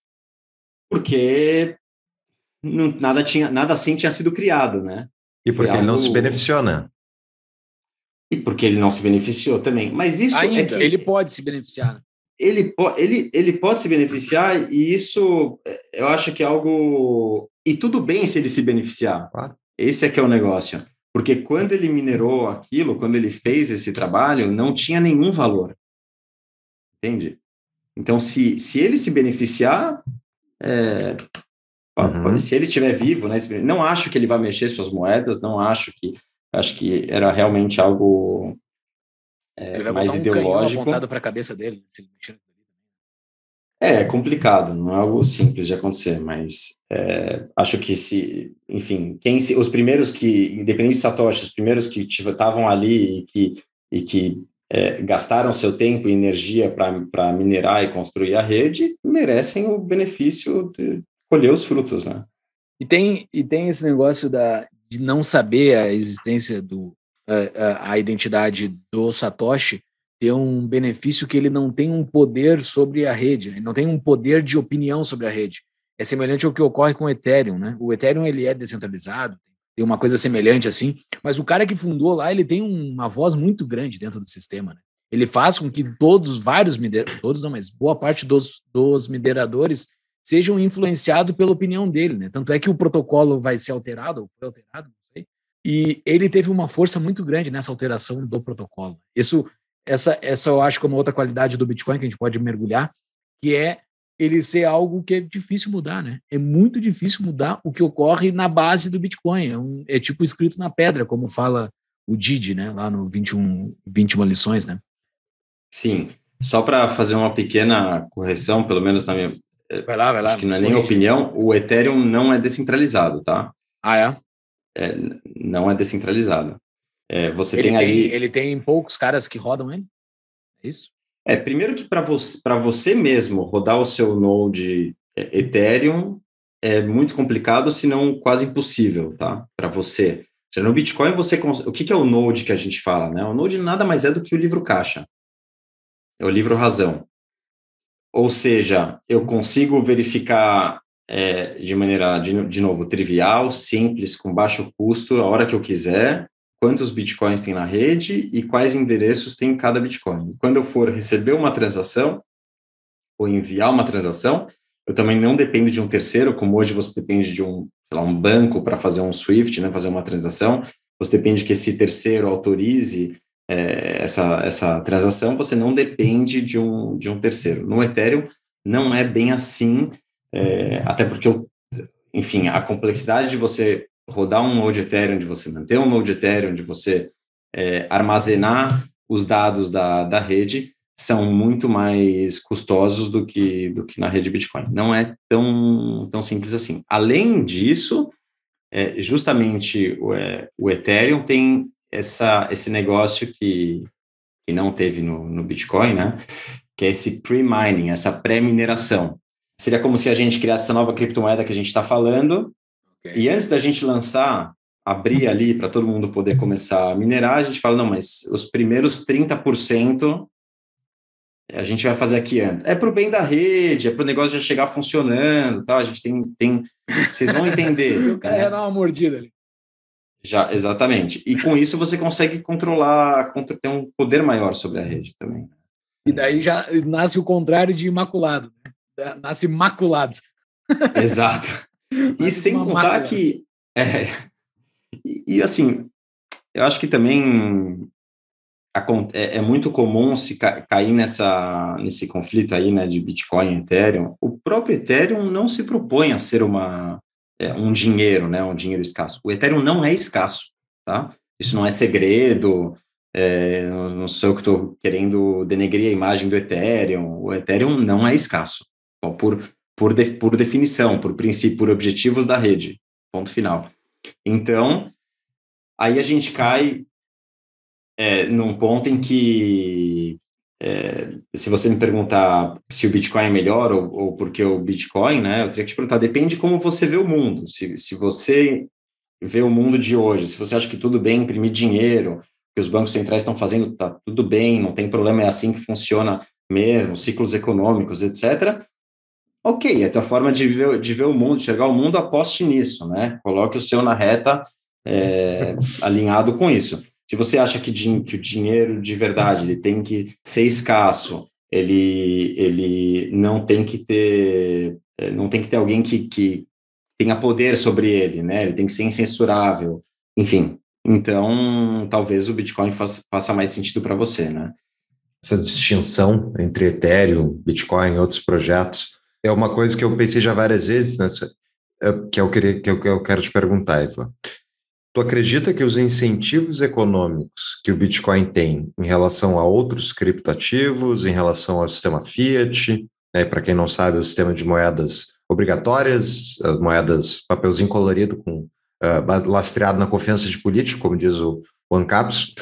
Porque não, nada, tinha, nada assim tinha sido criado, né? E porque Foi ele não algo... se beneficiou, né? E porque ele não se beneficiou também. Mas isso Ainda, é que... ele pode se beneficiar. Né? Ele, ele, ele pode se beneficiar e isso eu acho que é algo... E tudo bem se ele se beneficiar. Claro. Esse é que é o negócio. Porque quando ele minerou aquilo, quando ele fez esse trabalho, não tinha nenhum valor. Entende? Então, se, se ele se beneficiar, é, uhum. se ele estiver vivo, né, não acho que ele vai mexer suas moedas, não acho que... Acho que era realmente algo é, ele vai mais botar um ideológico. Canhão apontado para a cabeça dele. Se ele mexer. É, é complicado, não é algo simples de acontecer, mas é, acho que se, enfim, quem se, os primeiros que, independente de Satoshi, os primeiros que estavam ali e que, e que é, gastaram seu tempo e energia para minerar e construir a rede, merecem o benefício de colher os frutos, né? E tem, e tem esse negócio da, de não saber a existência do, a, a identidade do Satoshi, ter um benefício que ele não tem um poder sobre a rede, né? Ele não tem um poder de opinião sobre a rede. É semelhante ao que ocorre com o Ethereum, né? O Ethereum ele é descentralizado, tem uma coisa semelhante assim, mas o cara que fundou lá, ele tem uma voz muito grande dentro do sistema, né? Ele faz com que todos, vários mineradores, todos não, mas boa parte dos, dos mineradores sejam influenciados pela opinião dele, né? Tanto é que o protocolo vai ser alterado, ou foi alterado, não sei, e ele teve uma força muito grande nessa alteração do protocolo. Isso Essa, essa eu acho que é uma outra qualidade do Bitcoin que a gente pode mergulhar, que é ele ser algo que é difícil mudar, né? É muito difícil mudar o que ocorre na base do Bitcoin. É, um, é tipo escrito na pedra, como fala o Didi, né? Lá no vinte e um, vinte e uma lições, né? Sim. Só para fazer uma pequena correção, pelo menos na minha... Vai lá, vai lá. Acho que não é nem opinião, o Ethereum não é descentralizado, tá? Ah, é? é não é descentralizado. É, você ele tem, tem ali... Ele tem poucos caras que rodam ele? É isso? É, primeiro que para você, para você mesmo rodar o seu node Ethereum é muito complicado, se não quase impossível, tá? Para você. No Bitcoin, você o que é o node que a gente fala, né? O node nada mais é do que o livro caixa. É o livro razão. ou seja, eu consigo verificar é, de maneira, de, de novo, trivial, simples, com baixo custo, a hora que eu quiser, quantos bitcoins tem na rede e quais endereços tem cada bitcoin. Quando eu for receber uma transação ou enviar uma transação, eu também não dependo de um terceiro, como hoje você depende de um, sei lá, um banco para fazer um SWIFT, né, fazer uma transação, você depende que esse terceiro autorize é, essa, essa transação, você não depende de um, de um terceiro. No Ethereum, não é bem assim, é, até porque, eu, enfim, a complexidade de você rodar um node Ethereum, de você manter um node Ethereum, de você é, armazenar os dados da, da rede, são muito mais custosos do que, do que na rede Bitcoin. Não é tão, tão simples assim. Além disso, é, justamente o, é, o Ethereum tem essa, esse negócio que, que não teve no, no Bitcoin, né? Que é esse pre-mining, essa pré-mineração. Seria como se a gente criasse essa nova criptomoeda que a gente está falando, okay. E antes da gente lançar, abrir ali para todo mundo poder começar a minerar, a gente fala, não, mas os primeiros trinta por cento a gente vai fazer aqui antes. É para o bem da rede, é para o negócio já chegar funcionando, tá? A gente tem... tem vocês vão entender. O cara né? ia dar uma mordida ali. Já, exatamente. E com isso você consegue controlar, ter um poder maior sobre a rede também. E daí já nasce o contrário de imaculado. Né? Nasce maculado. Exato. E sem contar mácula. que... É, e, e assim, eu acho que também é, é muito comum se ca, cair nessa, nesse conflito aí, né, de Bitcoin e Ethereum. O próprio Ethereum não se propõe a ser uma, é, um dinheiro, né, um dinheiro escasso. O Ethereum não é escasso, tá? Isso não é segredo, é, não sou eu que estou querendo denegrir a imagem do Ethereum. O Ethereum não é escasso, por, por, de, por definição, por princípio, por objetivos da rede, ponto final. Então, aí a gente cai é, num ponto em que, é, se você me perguntar se o Bitcoin é melhor ou, ou porque o Bitcoin, né, eu teria que te perguntar, depende de como você vê o mundo. Se, se você vê o mundo de hoje, se você acha que tudo bem imprimir dinheiro, que os bancos centrais estão fazendo, tá tudo bem, não tem problema, é assim que funciona mesmo, ciclos econômicos, etcétera, ok, é a tua forma de ver, de ver o mundo, de enxergar o mundo, aposte nisso, né? Coloque o seu na reta é, alinhado com isso. Se você acha que, que o dinheiro de verdade ele tem que ser escasso, ele, ele não tem que ter, não tem que ter alguém que, que tenha poder sobre ele, né? Ele tem que ser incensurável, enfim. Então, talvez o Bitcoin faça, faça mais sentido para você, né? Essa distinção entre Ethereum, Bitcoin e outros projetos é uma coisa que eu pensei já várias vezes, nessa, que eu, queria, que eu, que eu quero te perguntar, Eva. Tu acredita que os incentivos econômicos que o Bitcoin tem em relação a outros criptoativos, em relação ao sistema Fiat, né, para quem não sabe, o sistema de moedas obrigatórias, as moedas papelzinho colorido com uh, lastreado na confiança de político, como diz o, o ANCAPS,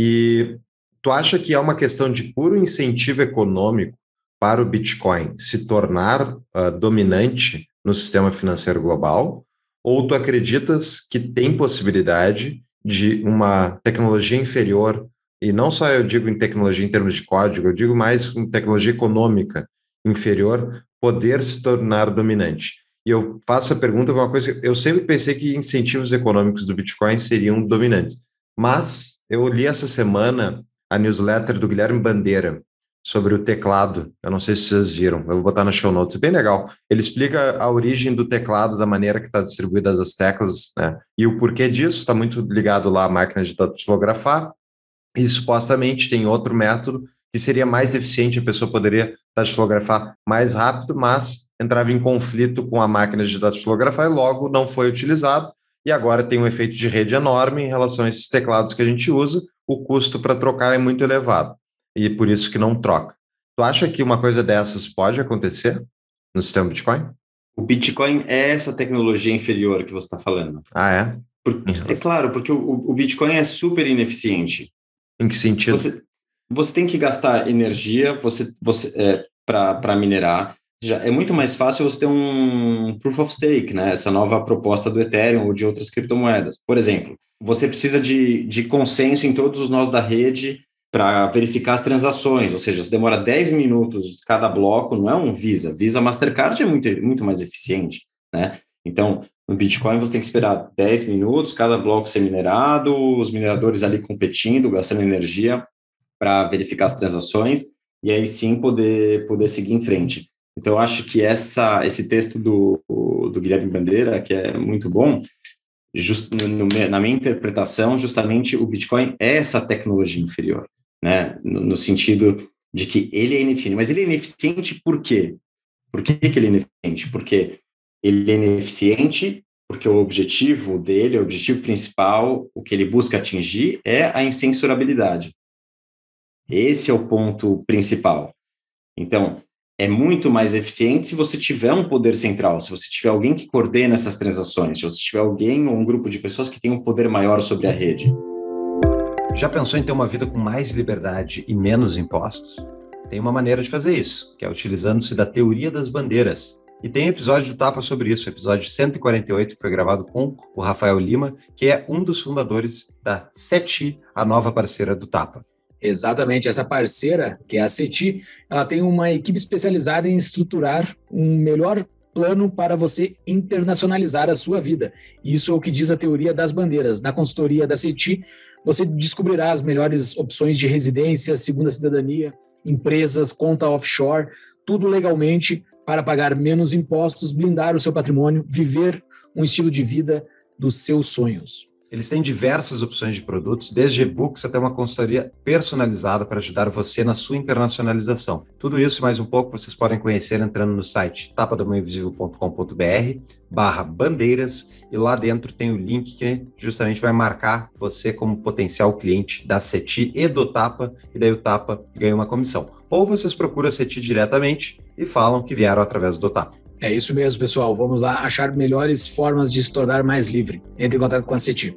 e tu acha que é uma questão de puro incentivo econômico para o Bitcoin se tornar uh, dominante no sistema financeiro global? Ou tu acreditas que tem possibilidade de uma tecnologia inferior, e não só eu digo em tecnologia em termos de código, eu digo mais em tecnologia econômica inferior, poder se tornar dominante? E eu faço a pergunta por uma coisa, eu sempre pensei que incentivos econômicos do Bitcoin seriam dominantes, mas eu li essa semana a newsletter do Guilherme Bandeira sobre o teclado, eu não sei se vocês viram, eu vou botar na show notes, é bem legal. Ele explica a origem do teclado, da maneira que está distribuídas as teclas, né? E o porquê disso, está muito ligado lá à máquina de datilografar, e supostamente tem outro método que seria mais eficiente, a pessoa poderia datilografar mais rápido, mas entrava em conflito com a máquina de datilografar e logo não foi utilizado, e agora tem um efeito de rede enorme em relação a esses teclados que a gente usa, o custo para trocar é muito elevado. E por isso que não troca. Tu acha que uma coisa dessas pode acontecer no sistema Bitcoin? O Bitcoin é essa tecnologia inferior que você está falando. Ah, é? Por, é claro, porque o, o Bitcoin é super ineficiente. Em que sentido? Você, você tem que gastar energia você, você, é, para minerar. Já é muito mais fácil você ter um Proof of Stake, né? Essa nova proposta do Ethereum ou de outras criptomoedas. Por exemplo, você precisa de, de consenso em todos os nós da rede para verificar as transações, ou seja, se demora dez minutos cada bloco, não é um Visa. Visa Mastercard é muito, muito mais eficiente, né? Então, no Bitcoin você tem que esperar dez minutos, cada bloco ser minerado, os mineradores ali competindo, gastando energia para verificar as transações, e aí sim poder, poder seguir em frente. Então, eu acho que essa, esse texto do, do Guilherme Bandeira, que é muito bom, just, no, na minha interpretação, justamente o Bitcoin é essa tecnologia inferior, né? No, no sentido de que ele é ineficiente. Mas ele é ineficiente por quê? Por que, que ele é ineficiente? Porque ele é ineficiente porque o objetivo dele, o objetivo principal, o que ele busca atingir é a incensurabilidade. Esse é o ponto principal. Então, é muito mais eficiente se você tiver um poder central, se você tiver alguém que coordena essas transações, se você tiver alguém ou um grupo de pessoas que tem um poder maior sobre a rede. Já pensou em ter uma vida com mais liberdade e menos impostos? Tem uma maneira de fazer isso, que é utilizando-se da teoria das bandeiras. E tem episódio do Tapa sobre isso, episódio cento e quarenta e oito, que foi gravado com o Rafael Lima, que é um dos fundadores da SETI, a nova parceira do Tapa. Exatamente, essa parceira, que é a SETI, ela tem uma equipe especializada em estruturar um melhor plano para você internacionalizar a sua vida. Isso é o que diz a teoria das bandeiras. Na consultoria da SETI, você descobrirá as melhores opções de residência, segunda cidadania, empresas, conta offshore, tudo legalmente para pagar menos impostos, blindar o seu patrimônio, viver um estilo de vida dos seus sonhos. Eles têm diversas opções de produtos, desde e-books até uma consultoria personalizada para ajudar você na sua internacionalização. Tudo isso e mais um pouco vocês podem conhecer entrando no site tapadomainvisível.com.br barra bandeiras, e lá dentro tem o link que justamente vai marcar você como potencial cliente da SETI e do Tapa, e daí o Tapa ganha uma comissão. Ou vocês procuram a SETI diretamente e falam que vieram através do Tapa. É isso mesmo, pessoal. Vamos lá achar melhores formas de se tornar mais livre. Entre em contato com a SETI.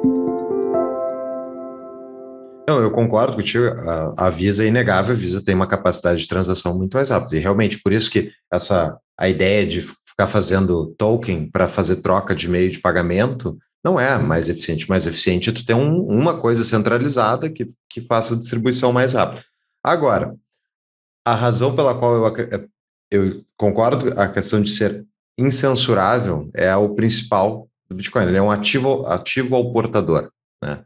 Não, eu concordo contigo. A, a Visa é inegável. A Visa tem uma capacidade de transação muito mais rápida. E realmente, por isso que essa, a ideia de ficar fazendo token para fazer troca de meio de pagamento não é mais eficiente. Mais eficiente é tu ter um, uma coisa centralizada que, que faça a distribuição mais rápida. Agora, a razão pela qual eu Eu concordo, a questão de ser incensurável é o principal do Bitcoin. Ele é um ativo, ativo ao portador, né?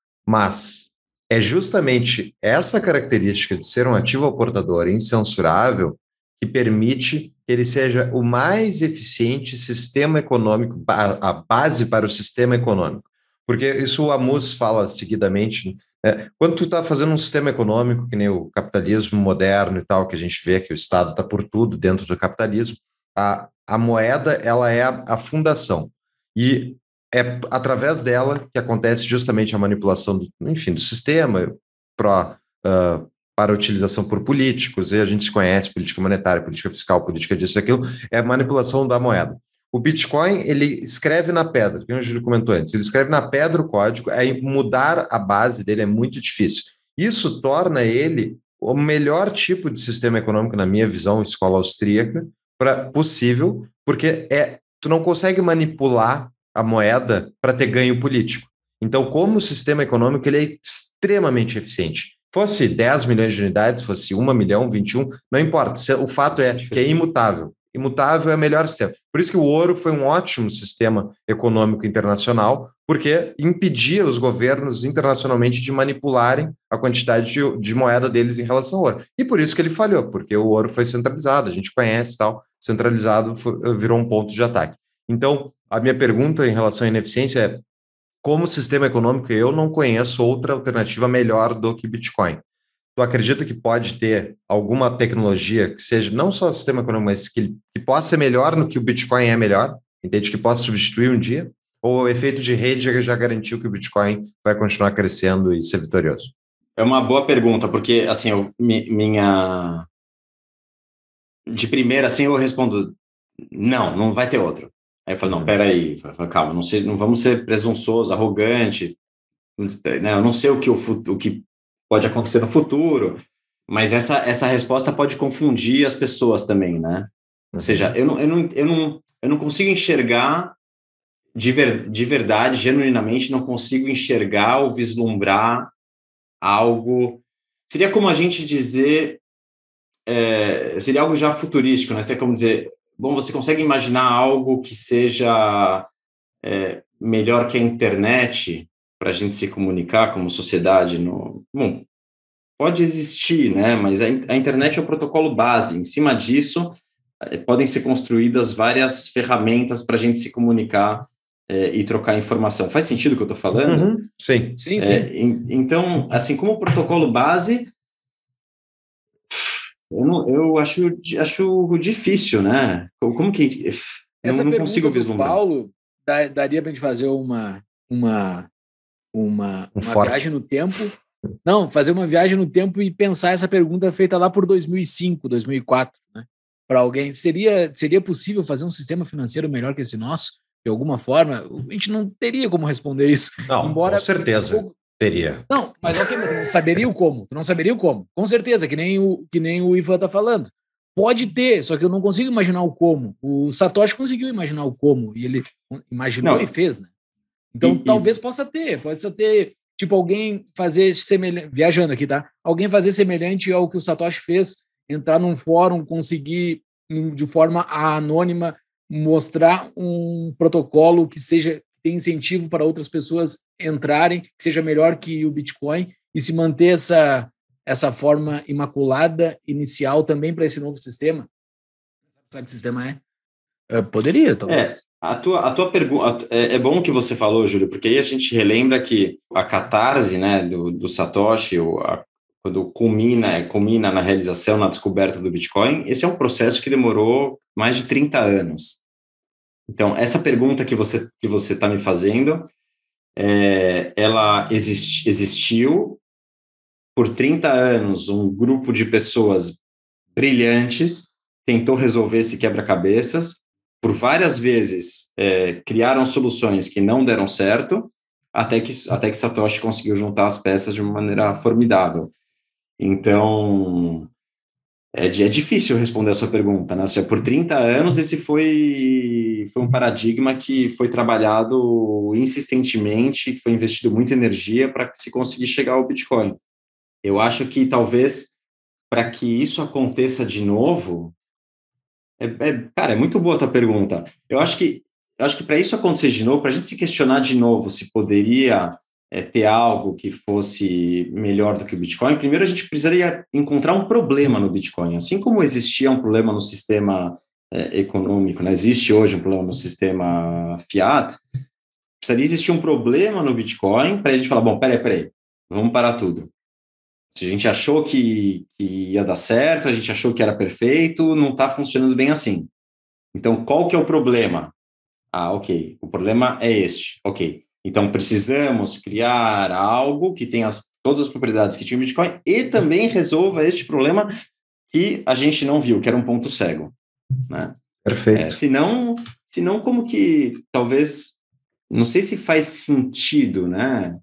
Mas é justamente essa característica de ser um ativo ao portador incensurável que permite que ele seja o mais eficiente sistema econômico, a base para o sistema econômico. Porque isso o Amus fala seguidamente. É, quando tu está fazendo um sistema econômico, que nem o capitalismo moderno e tal, que a gente vê que o Estado está por tudo dentro do capitalismo, a, a moeda ela é a, a fundação. E é através dela que acontece justamente a manipulação do, enfim, do sistema pro, uh, para utilização por políticos, e a gente se conhece, política monetária, política fiscal, política disso e aquilo, é a manipulação da moeda. O Bitcoin, ele escreve na pedra, como o Júlio comentou antes, ele escreve na pedra o código, aí mudar a base dele é muito difícil. Isso torna ele o melhor tipo de sistema econômico, na minha visão, escola austríaca, pra, possível, porque é, tu não consegue manipular a moeda para ter ganho político. Então, como sistema econômico, ele é extremamente eficiente. Fosse dez milhões de unidades, fosse um milhão, vinte e um, não importa. O fato é que é imutável. Imutável é o melhor sistema. Por isso que o ouro foi um ótimo sistema econômico internacional, porque impedia os governos internacionalmente de manipularem a quantidade de, de moeda deles em relação ao ouro. E por isso que ele falhou, porque o ouro foi centralizado, a gente conhece tal, centralizado foi, virou um ponto de ataque. Então, a minha pergunta em relação à ineficiência é, como sistema econômico, eu não conheço outra alternativa melhor do que Bitcoin. Tu acredita que pode ter alguma tecnologia que seja não só sistema econômico, mas que, que possa ser melhor no que o Bitcoin é melhor? Entende? Que possa substituir um dia? Ou o efeito de rede já garantiu que o Bitcoin vai continuar crescendo e ser vitorioso? É uma boa pergunta, porque, assim, eu, minha... De primeira, assim, eu respondo, não, não vai ter outro. Aí eu falo, não, peraí, calma, não, sei, não vamos ser presunçosos, arrogante, né? Eu não sei o que, o, o que pode acontecer no futuro, mas essa, essa resposta pode confundir as pessoas também, né? Ou seja, eu não, eu não, eu não, eu não consigo enxergar de, ver, de verdade, genuinamente, não consigo enxergar ou vislumbrar algo seria como a gente dizer, é, seria algo já futurístico, né? Seria como dizer, bom, você consegue imaginar algo que seja é, melhor que a internet para a gente se comunicar como sociedade? No, bom, pode existir, né? Mas a, a internet é o protocolo base. Em cima disso, é, podem ser construídas várias ferramentas para a gente se comunicar é, e trocar informação. Faz sentido o que eu estou falando? Uhum. Sim. Sim, sim. É, em, então, assim, como protocolo base, eu, não, eu acho, acho difícil, né? Como que... Essa não, não pergunta consigo do vislumbrar. Paulo, da- daria para a gente fazer uma, uma, uma, Um uma forte. viagem no tempo. Não, fazer uma viagem no tempo e pensar essa pergunta feita lá por dois mil e cinco, dois mil e quatro, né? Para alguém, seria, seria possível fazer um sistema financeiro melhor que esse nosso? De alguma forma, a gente não teria como responder isso. Não, embora com certeza pouco... teria. Não, mas ok, mas tu não saberia o como. Tu não saberia o como. Com certeza, que nem o, que nem o Ivan está falando. Pode ter, só que eu não consigo imaginar o como. O Satoshi conseguiu imaginar o como, e ele imaginou Não. e fez, né? Então, E- talvez e- possa ter, pode ter, tipo, alguém fazer semelhante, viajando aqui, tá? Alguém fazer semelhante ao que o Satoshi fez, entrar num fórum, conseguir, de forma anônima, mostrar um protocolo que seja, tem incentivo para outras pessoas entrarem, que seja melhor que o Bitcoin, e se manter essa, essa forma imaculada inicial também para esse novo sistema. Sabe que sistema é? Uh, poderia, talvez. É, a tua, a tua pergunta, é, é bom que você falou, Júlio, porque aí a gente relembra que a catarse, né, do, do Satoshi, o, a, quando culmina, culmina na realização, na descoberta do Bitcoin, esse é um processo que demorou mais de trinta anos. Então, essa pergunta que você que você está me fazendo, é, ela exist, existiu por trinta anos, um grupo de pessoas brilhantes tentou resolver esse quebra-cabeças, por várias vezes é, criaram soluções que não deram certo, até que, até que Satoshi conseguiu juntar as peças de uma maneira formidável. Então, é, é difícil responder a sua pergunta, né? Ou seja, por trinta anos, esse foi, foi um paradigma que foi trabalhado insistentemente, que foi investido muita energia para se conseguir chegar ao Bitcoin. Eu acho que talvez para que isso aconteça de novo, é, é, cara, é muito boa a tua pergunta. Eu acho que, eu acho que para isso acontecer de novo, para a gente se questionar de novo se poderia é, ter algo que fosse melhor do que o Bitcoin, primeiro a gente precisaria encontrar um problema no Bitcoin. Assim como existia um problema no sistema é, econômico, né? Existe hoje um problema no sistema fiat, precisaria existir um problema no Bitcoin para a gente falar, bom, peraí, peraí, vamos parar tudo. Se a gente achou que, que ia dar certo, a gente achou que era perfeito, não está funcionando bem assim. Então, qual que é o problema? Ah, ok, o problema é este. Ok, então precisamos criar algo que tenha as, todas as propriedades que tinha o Bitcoin e também resolva este problema que a gente não viu, que era um ponto cego, né? Perfeito. É, senão, senão, como que, talvez, não sei se faz sentido, né?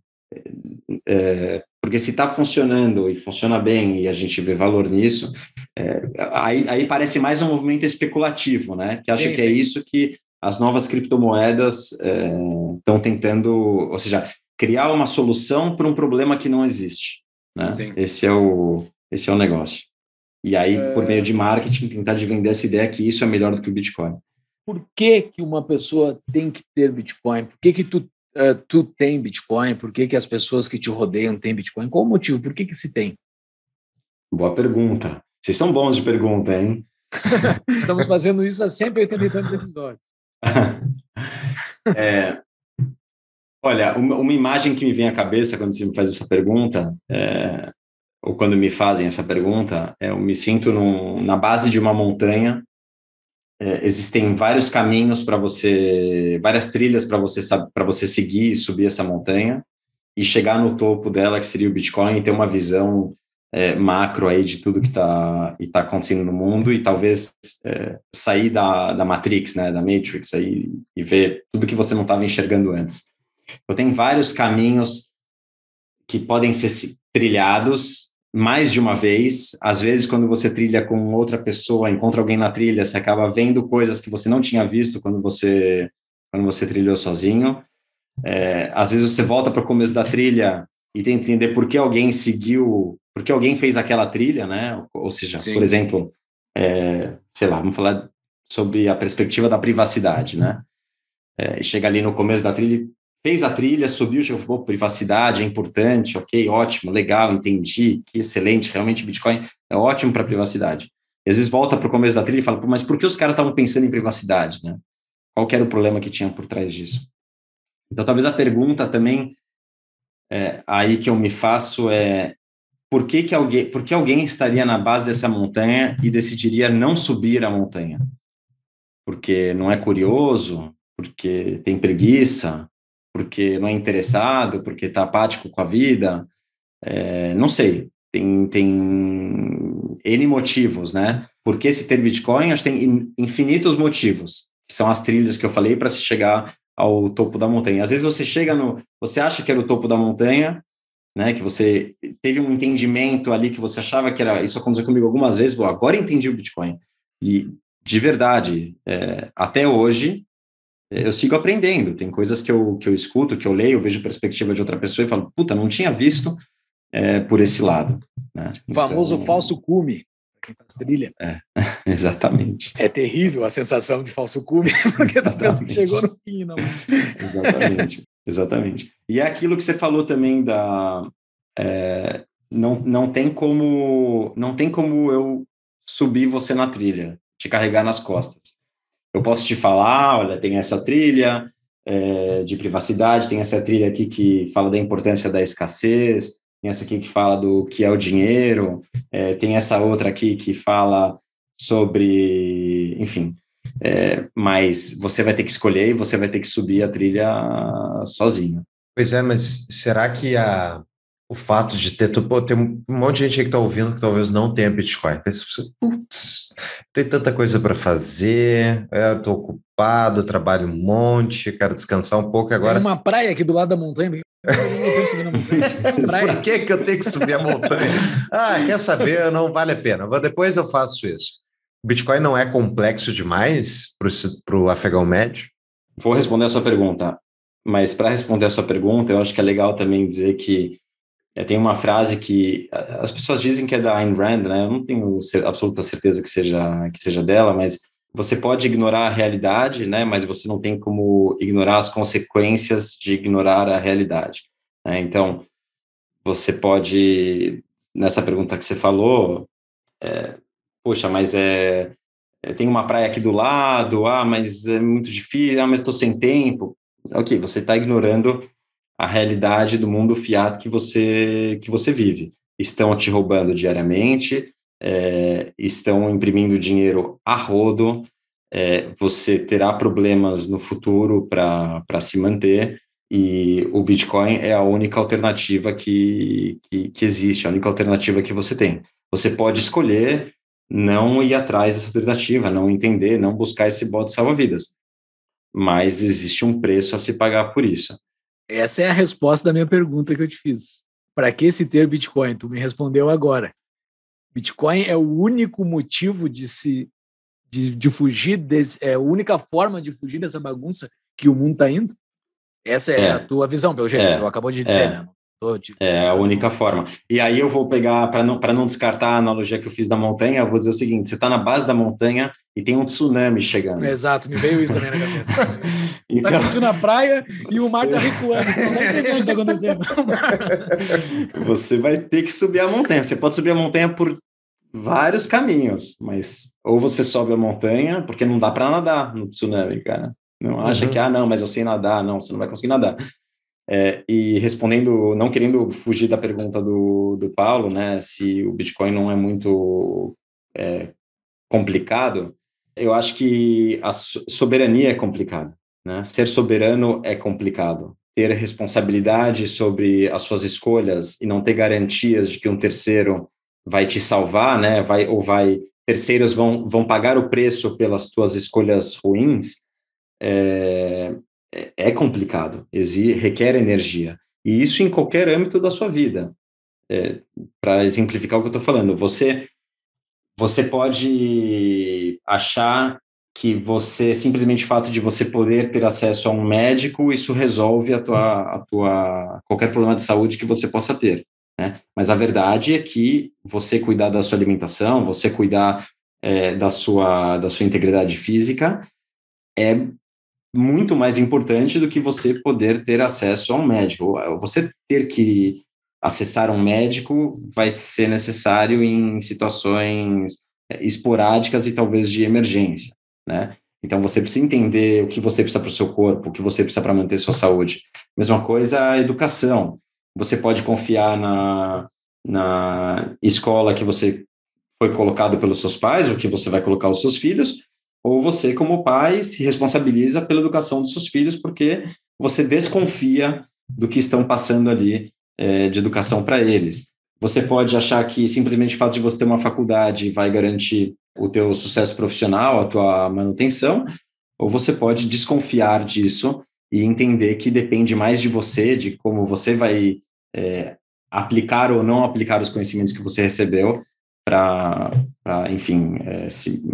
É, porque se está funcionando e funciona bem e a gente vê valor nisso, é, aí, aí parece mais um movimento especulativo, né? Que acha Sim, que sim. é isso que as novas criptomoedas estão é, tentando, ou seja, criar uma solução para um problema que não existe, né? Sim. Esse é o, esse é o negócio. E aí, por É... meio de marketing, tentar de vender essa ideia que isso é melhor do que o Bitcoin. Por que que uma pessoa tem que ter Bitcoin? Por que que tu, uh, tu tem Bitcoin? Por que que as pessoas que te rodeiam têm Bitcoin? Qual o motivo? Por que que se tem? Boa pergunta. Vocês são bons de pergunta, hein? Estamos fazendo isso há cento e oitenta e tantos episódios. É, olha, uma, uma imagem que me vem à cabeça quando você me faz essa pergunta, é, ou quando me fazem essa pergunta, é, eu me sinto num, na base de uma montanha. É, existem vários caminhos para você, várias trilhas para você para você seguir e subir essa montanha e chegar no topo dela, que seria o Bitcoin, e ter uma visão é, macro aí de tudo que está tá acontecendo no mundo e talvez é, sair da, da Matrix, né, da Matrix aí, e ver tudo que você não estava enxergando antes. Então, tem vários caminhos que podem ser trilhados mais de uma vez. Às vezes, quando você trilha com outra pessoa, encontra alguém na trilha, você acaba vendo coisas que você não tinha visto quando você, quando você trilhou sozinho. É, às vezes, você volta para o começo da trilha e tenta entender por que alguém seguiu porque alguém fez aquela trilha, né? Ou seja, Sim. por exemplo, é, sei lá, vamos falar sobre a perspectiva da privacidade, né? É, e chega ali no começo da trilha, fez a trilha, subiu, chegou, falou, privacidade é importante, ok, ótimo, legal, entendi, que excelente, realmente Bitcoin é ótimo para privacidade. E às vezes volta para o começo da trilha e fala, mas por que os caras estavam pensando em privacidade, né? Qual que era o problema que tinha por trás disso? Então, talvez a pergunta também é, aí que eu me faço é por que que alguém, por que alguém estaria na base dessa montanha e decidiria não subir a montanha? Porque não é curioso? Porque tem preguiça? Porque não é interessado? Porque está apático com a vida? É, não sei. Tem, tem N motivos, né? Por que se ter Bitcoin? Acho que tem infinitos motivos, que são as trilhas que eu falei para se chegar ao topo da montanha. Às vezes você chega no... Você acha que era o topo da montanha, né? Que você teve um entendimento ali que você achava que era... Isso aconteceu comigo algumas vezes. Bom, agora entendi o Bitcoin. E, de verdade, é, até hoje, eu sigo aprendendo. Tem coisas que eu, que eu escuto, que eu leio, eu vejo a perspectiva de outra pessoa e falo, puta, não tinha visto é, por esse lado. Né? O famoso então, falso cume, quem faz trilha. É, exatamente. É terrível a sensação de falso cume, porque tu pensa que chegou no fim, não. Exatamente, exatamente. E é aquilo que você falou também da... É, não, não, tem como, não tem como eu subir você na trilha, te carregar nas costas. Eu posso te falar, olha, tem essa trilha é, de privacidade, tem essa trilha aqui que fala da importância da escassez, tem essa aqui que fala do que é o dinheiro, é, tem essa outra aqui que fala sobre, enfim, é, mas você vai ter que escolher e você vai ter que subir a trilha sozinho. Pois é, mas será que a, o fato de ter, pô, tem um monte de gente aí que está ouvindo que talvez não tenha Bitcoin, pensa, putz, tem tanta coisa para fazer, eu estou ocupado, trabalho um monte, quero descansar um pouco agora. Tem uma praia aqui do lado da montanha. Por que, que eu tenho que subir a montanha? Ah, quer saber? Não vale a pena. Depois eu faço isso. O Bitcoin não é complexo demais para o afegão médio? Vou responder a sua pergunta, mas para responder a sua pergunta, eu acho que é legal também dizer que é, tem uma frase que as pessoas dizem que é da Ayn Rand, né? Eu não tenho absoluta certeza que seja, que seja dela, mas você pode ignorar a realidade, né? Mas você não tem como ignorar as consequências de ignorar a realidade. Né? Então, você pode, nessa pergunta que você falou, é, poxa, mas é, tem uma praia aqui do lado, ah, mas é muito difícil, ah, mas estou sem tempo. Ok, você está ignorando a realidade do mundo fiat que você, que você vive. Estão te roubando diariamente, é, estão imprimindo dinheiro a rodo, é, você terá problemas no futuro para se manter, e o Bitcoin é a única alternativa que, que, que existe, a única alternativa que você tem. Você pode escolher não ir atrás dessa alternativa, não entender, não buscar esse bote salva-vidas, mas existe um preço a se pagar por isso. Essa é a resposta da minha pergunta que eu te fiz. Para que se ter Bitcoin? Tu me respondeu agora. Bitcoin é o único motivo de se de, de fugir, desse, é a única forma de fugir dessa bagunça que o mundo está indo? Essa é, é a tua visão, pelo jeito, é, tu acabou de dizer, é, né? Tô te... É a única forma. E aí eu vou pegar, para não, para não descartar a analogia que eu fiz da montanha, eu vou dizer o seguinte, você está na base da montanha e tem um tsunami chegando. Exato, me veio isso também na cabeça. Então... Tá curtindo a praia e o mar tá recuando. Não vai entender o que tá acontecendo. Você vai ter que subir a montanha. Você pode subir a montanha por vários caminhos, mas ou você sobe a montanha, porque não dá para nadar no tsunami, cara. Não acha uhum. que, ah, não, mas eu sei nadar. Não, você não vai conseguir nadar. É, e respondendo, não querendo fugir da pergunta do, do Paulo, né, se o Bitcoin não é muito é, complicado, eu acho que a soberania é complicada, né? Ser soberano é complicado. Ter responsabilidade sobre as suas escolhas e não ter garantias de que um terceiro vai te salvar, né, vai, ou vai, terceiros vão, vão pagar o preço pelas tuas escolhas ruins, é, é complicado, exige, requer energia. E isso em qualquer âmbito da sua vida. É, para exemplificar o que eu estou falando, você, você pode achar que você, simplesmente o fato de você poder ter acesso a um médico, isso resolve a tua, a tua, qualquer problema de saúde que você possa ter. né? Mas a verdade é que você cuidar da sua alimentação, você cuidar é, da, sua, da sua integridade física é muito mais importante do que você poder ter acesso a um médico. Você ter que acessar um médico vai ser necessário em situações esporádicas e talvez de emergência, né? Então, você precisa entender o que você precisa para o seu corpo, o que você precisa para manter sua saúde. Mesma coisa a educação. Você pode confiar na, na escola que você foi colocado pelos seus pais, ou que você vai colocar os seus filhos, ou você, como pai, se responsabiliza pela educação dos seus filhos, porque você desconfia do que estão passando ali é, de educação para eles. Você pode achar que simplesmente o fato de você ter uma faculdade vai garantir o teu sucesso profissional, a tua manutenção, ou você pode desconfiar disso e entender que depende mais de você, de como você vai é, aplicar ou não aplicar os conhecimentos que você recebeu para, enfim, é, se,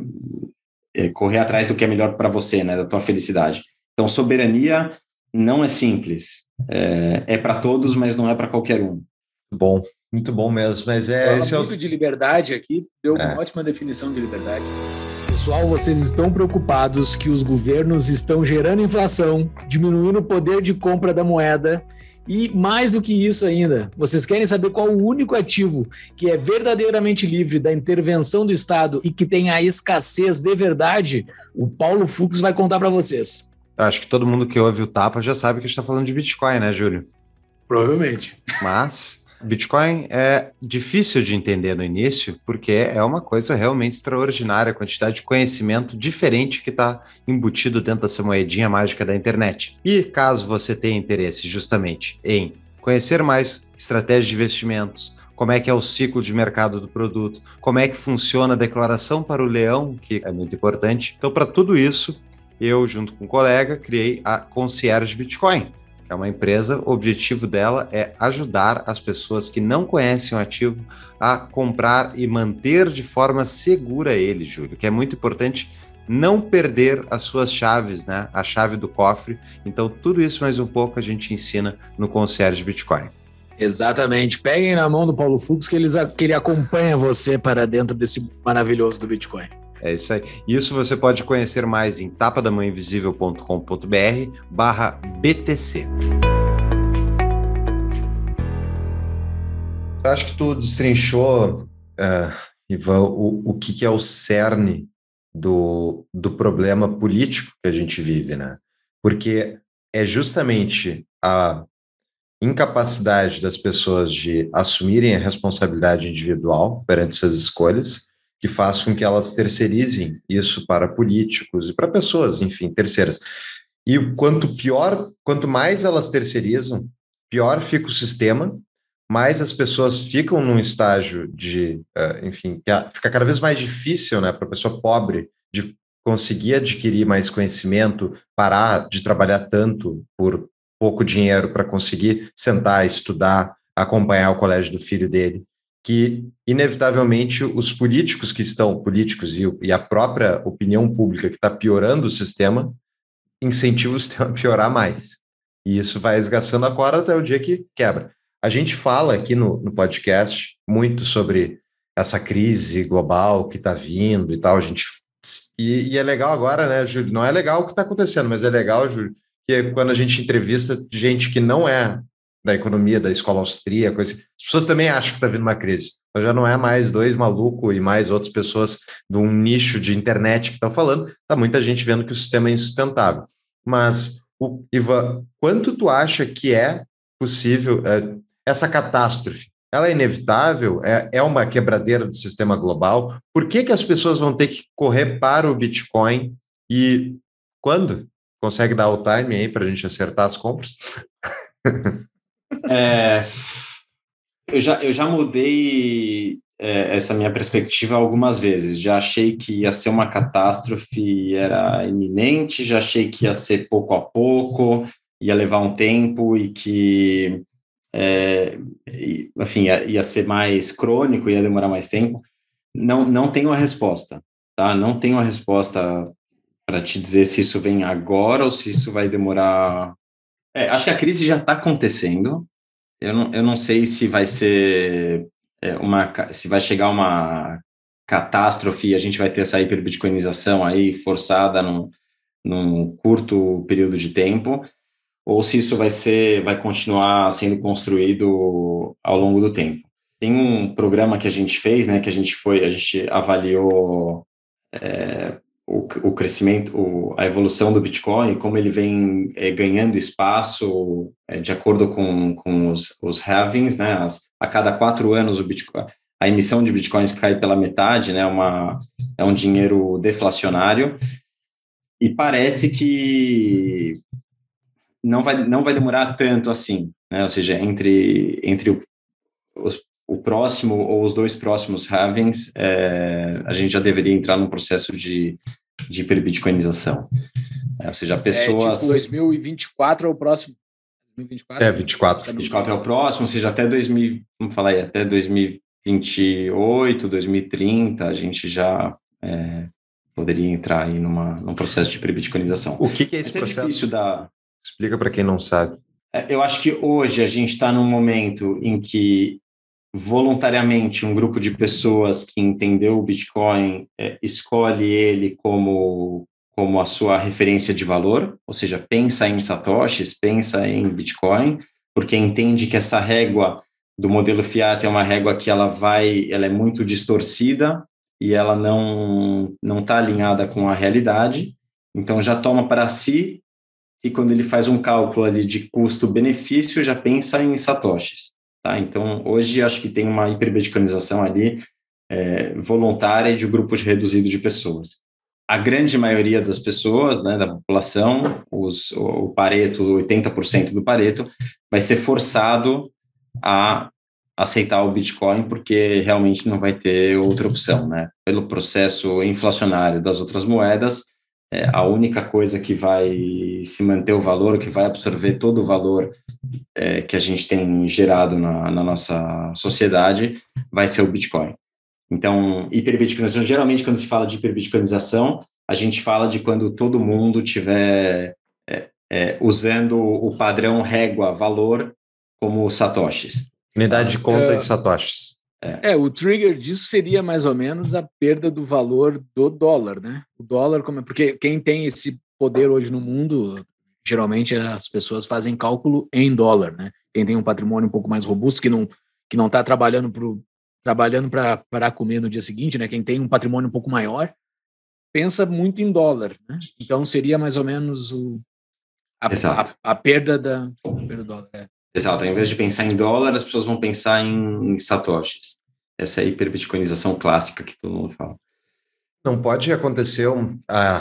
é, correr atrás do que é melhor para você, né, da tua felicidade. Então, soberania não é simples. É, é para todos, mas não é para qualquer um. Bom, muito bom mesmo. Mas é esse muito é o... de liberdade aqui, deu uma é. ótima definição de liberdade. Pessoal, vocês estão preocupados que os governos estão gerando inflação, diminuindo o poder de compra da moeda e, mais do que isso ainda, vocês querem saber qual o único ativo que é verdadeiramente livre da intervenção do Estado e que tem a escassez de verdade? O Paulo Fux vai contar para vocês. Eu acho que todo mundo que ouve o Tapa já sabe que a gente está falando de Bitcoin, né, Júlio? Provavelmente. Mas Bitcoin é difícil de entender no início, porque é uma coisa realmente extraordinária, a quantidade de conhecimento diferente que está embutido dentro dessa moedinha mágica da internet. E caso você tenha interesse justamente em conhecer mais estratégias de investimentos, como é que é o ciclo de mercado do produto, como é que funciona a declaração para o leão, que é muito importante. Então, para tudo isso, eu, junto com um colega, criei a Concierge Bitcoin. É uma empresa, o objetivo dela é ajudar as pessoas que não conhecem o ativo a comprar e manter de forma segura ele, Júlio, que é muito importante não perder as suas chaves, né? A chave do cofre. Então, tudo isso mais um pouco a gente ensina no Concierge Bitcoin. Exatamente. Peguem na mão do Paulo Fux que, eles, que ele acompanha você para dentro desse maravilhoso do Bitcoin. É isso aí. Isso você pode conhecer mais em tapadamãoinvisível.com.br barra BTC. Eu acho que tu destrinchou, uh, Ivan, o, o que, que é o cerne do, do problema político que a gente vive, né? Porque é justamente a incapacidade das pessoas de assumirem a responsabilidade individual perante suas escolhas que faz com que elas terceirizem isso para políticos e para pessoas, enfim, terceiras. E quanto pior, quanto mais elas terceirizam, pior fica o sistema, mais as pessoas ficam num estágio de, uh, enfim, fica cada vez mais difícil, né, para a pessoa pobre de conseguir adquirir mais conhecimento, parar de trabalhar tanto por pouco dinheiro para conseguir sentar, estudar, acompanhar o colégio do filho dele, que, inevitavelmente, os políticos que estão, políticos e, e a própria opinião pública que está piorando o sistema, incentivam o sistema a piorar mais. E isso vai esgaçando a corda até o dia que quebra. A gente fala aqui no, no podcast muito sobre essa crise global que está vindo e tal, a gente... E, e é legal agora, né, Júlio? Não é legal o que está acontecendo, mas é legal, Júlio, que quando a gente entrevista gente que não é da economia, da escola austríaca, as pessoas também acham que está vindo uma crise. Então já não é mais dois malucos e mais outras pessoas de um nicho de internet que estão falando, está muita gente vendo que o sistema é insustentável. Mas, o, Ivan, quanto tu acha que é possível é, essa catástrofe? Ela é inevitável? É, é uma quebradeira do sistema global? Por que que as pessoas vão ter que correr para o Bitcoin? E quando? Consegue dar o time aí para a gente acertar as compras? É, eu, já, eu já mudei é, essa minha perspectiva algumas vezes. Já achei que ia ser uma catástrofe, era iminente, já achei que ia ser pouco a pouco, ia levar um tempo e que, é, enfim, ia, ia ser mais crônico, ia demorar mais tempo. Não, não tenho a resposta, tá? Não tenho a resposta para te dizer se isso vem agora ou se isso vai demorar... É, acho que a crise já está acontecendo, eu não, eu não sei se vai ser é, uma, se vai chegar uma catástrofe e a gente vai ter essa hiperbitcoinização aí forçada num, num curto período de tempo, ou se isso vai ser, vai continuar sendo construído ao longo do tempo. Tem um programa que a gente fez, né, que a gente foi, a gente avaliou é, o, o crescimento, o, a evolução do Bitcoin, como ele vem é, ganhando espaço é, de acordo com, com os, os halvings, né, as, a cada quatro anos o Bitcoin, a emissão de Bitcoins cai pela metade, né, uma, é um dinheiro deflacionário, e parece que não vai, não vai demorar tanto assim, né? Ou seja, entre, entre o, os, o próximo ou os dois próximos halvings, é, a gente já deveria entrar num processo de, de hiperbitcoinização. É, ou seja, pessoas... É, tipo, dois mil e vinte e quatro é o próximo. dois mil e vinte e quatro, é, vinte e quatro. vinte e quatro é o próximo, ou seja, até dois mil, vamos falar aí, até dois mil e vinte e oito, dois mil e trinta, a gente já é, poderia entrar aí numa, num processo de hiperbitcoinização. O que, que é esse Mas processo? É difícil da... Explica para quem não sabe. Eu acho que hoje a gente está num momento em que voluntariamente um grupo de pessoas que entendeu o Bitcoin é, escolhe ele como, como a sua referência de valor, ou seja, pensa em satoshis, pensa em Bitcoin, porque entende que essa régua do modelo fiat é uma régua que ela vai, ela é muito distorcida e ela não não está alinhada com a realidade, então já toma para si. E quando ele faz um cálculo ali de custo-benefício, já pensa em satoshis, tá? Então, hoje, acho que tem uma hiperbitcoinização ali é, voluntária de grupos reduzidos de pessoas. A grande maioria das pessoas, né, da população, os, o Pareto, oitenta por cento do Pareto, vai ser forçado a aceitar o Bitcoin porque realmente não vai ter outra opção, né? Pelo processo inflacionário das outras moedas, é, a única coisa que vai se manter o valor, que vai absorver todo o valor é, que a gente tem gerado na, na nossa sociedade, vai ser o Bitcoin. Então, hiperbitcoinização, geralmente quando se fala de hiperbitcoinização, a gente fala de quando todo mundo estiver é, é, usando o padrão régua valor como satoshis. Unidade de conta de satoshis. É. é, o trigger disso seria mais ou menos a perda do valor do dólar, né? O dólar, como é, porque quem tem esse poder hoje no mundo, geralmente as pessoas fazem cálculo em dólar, né? Quem tem um patrimônio um pouco mais robusto, que não que não está trabalhando pro, trabalhando para comer no dia seguinte, né? Quem tem um patrimônio um pouco maior, pensa muito em dólar, né? Então seria mais ou menos o, a, a, a perda da a perda do dólar. É. Exato, ao invés de pensar em dólar, as pessoas vão pensar em, em satoshis. Essa é a hiperbitcoinização clássica que todo mundo fala. Não pode acontecer um, uh,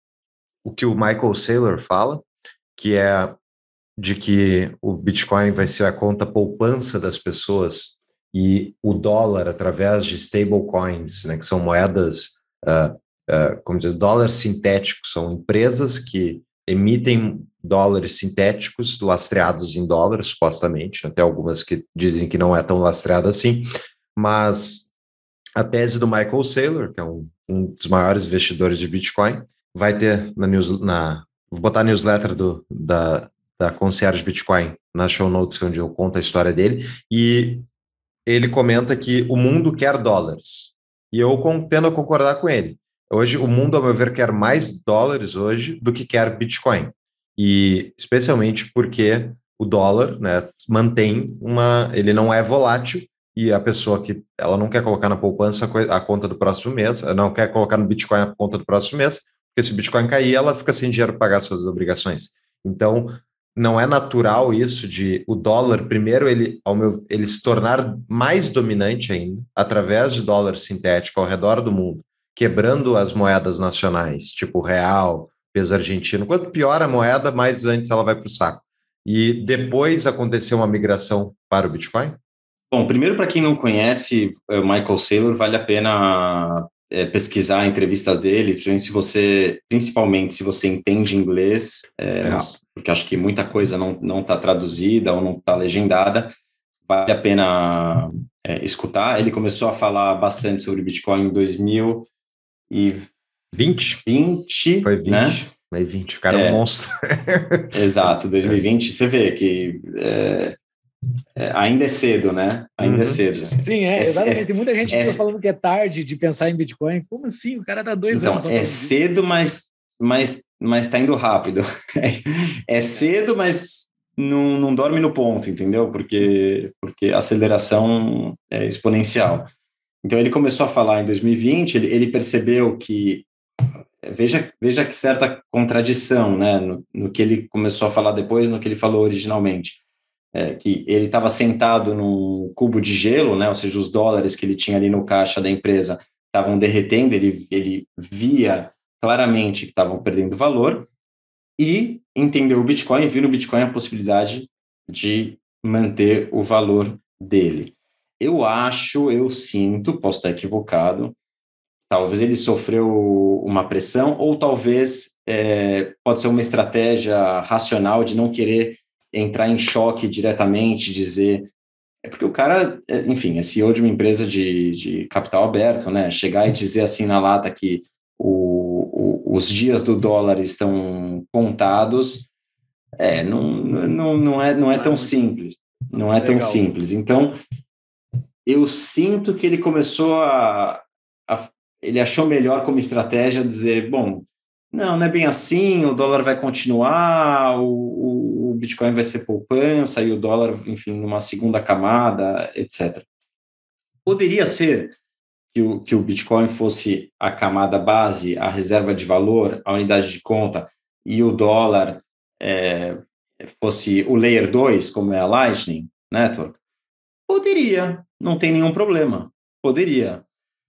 o que o Michael Saylor fala, que é de que o Bitcoin vai ser a conta poupança das pessoas e o dólar, através de stablecoins, né, que são moedas, uh, uh, como diz, dólares sintéticos, são empresas que emitem dólares sintéticos lastreados em dólares, supostamente, até algumas que dizem que não é tão lastreado assim, mas a tese do Michael Saylor, que é um, um dos maiores investidores de Bitcoin, vai ter na, news, na vou botar a newsletter do, da, da Concierge Bitcoin na show notes, onde eu conto a história dele, e ele comenta que o mundo quer dólares, e eu tendo a concordar com ele. Hoje, o mundo, ao meu ver, quer mais dólares hoje do que quer Bitcoin, e especialmente porque o dólar, né, mantém uma... ele não é volátil, e a pessoa que ela não quer colocar na poupança a conta do próximo mês, não quer colocar no Bitcoin a conta do próximo mês, porque se o Bitcoin cair, ela fica sem dinheiro para pagar suas obrigações. Então, não é natural isso de o dólar, primeiro, ele, ao meu, ele se tornar mais dominante ainda, através de dólar sintético ao redor do mundo, quebrando as moedas nacionais, tipo o real, peso argentino. Quanto pior a moeda, mais antes ela vai para o saco. E depois aconteceu uma migração para o Bitcoin? Bom, primeiro, para quem não conhece o Michael Saylor, vale a pena é, pesquisar entrevistas dele, principalmente se você, principalmente se você entende inglês, é, é. porque acho que muita coisa não não está traduzida ou não está legendada, vale a pena é, escutar. Ele começou a falar bastante sobre Bitcoin em dois mil e vinte. Foi vinte, né? Foi vinte, o cara é um monstro. Exato, dois mil e vinte, você vê que... É, é, ainda é cedo, né? Ainda uhum. é cedo. Sim, é, exatamente. Tem muita gente que fica falando que é tarde de pensar em Bitcoin. Como assim? O cara dá dois então, anos. Então, é cedo, mas, mas, mas tá indo rápido. É cedo, mas não, não dorme no ponto, entendeu? Porque, porque a aceleração é exponencial. Então, ele começou a falar em dois mil e vinte, ele, ele percebeu que Veja, veja que certa contradição, né, no, no que ele começou a falar depois, no que ele falou originalmente. É, que ele estava sentado num cubo de gelo, né, ou seja, os dólares que ele tinha ali no caixa da empresa estavam derretendo, ele, ele via claramente que estavam perdendo valor e entendeu o Bitcoin, viu no Bitcoin a possibilidade de manter o valor dele. Eu acho, eu sinto, posso estar equivocado, talvez ele sofreu uma pressão, ou talvez é, pode ser uma estratégia racional de não querer entrar em choque diretamente, dizer... É porque o cara, enfim, é C E O de uma empresa de, de capital aberto, né? Chegar e dizer assim na lata que o, o, os dias do dólar estão contados, é, não, não, não, é, não é tão simples. Não é tão simples. Então, eu sinto que ele começou a... a ele achou melhor como estratégia dizer, bom, não, não é bem assim, o dólar vai continuar, o, o, o Bitcoin vai ser poupança e o dólar, enfim, numa segunda camada, etcétera. Poderia ser que o, que o Bitcoin fosse a camada base, a reserva de valor, a unidade de conta, e o dólar é, fosse o Layer dois, como é a Lightning Network? Poderia, não tem nenhum problema, poderia.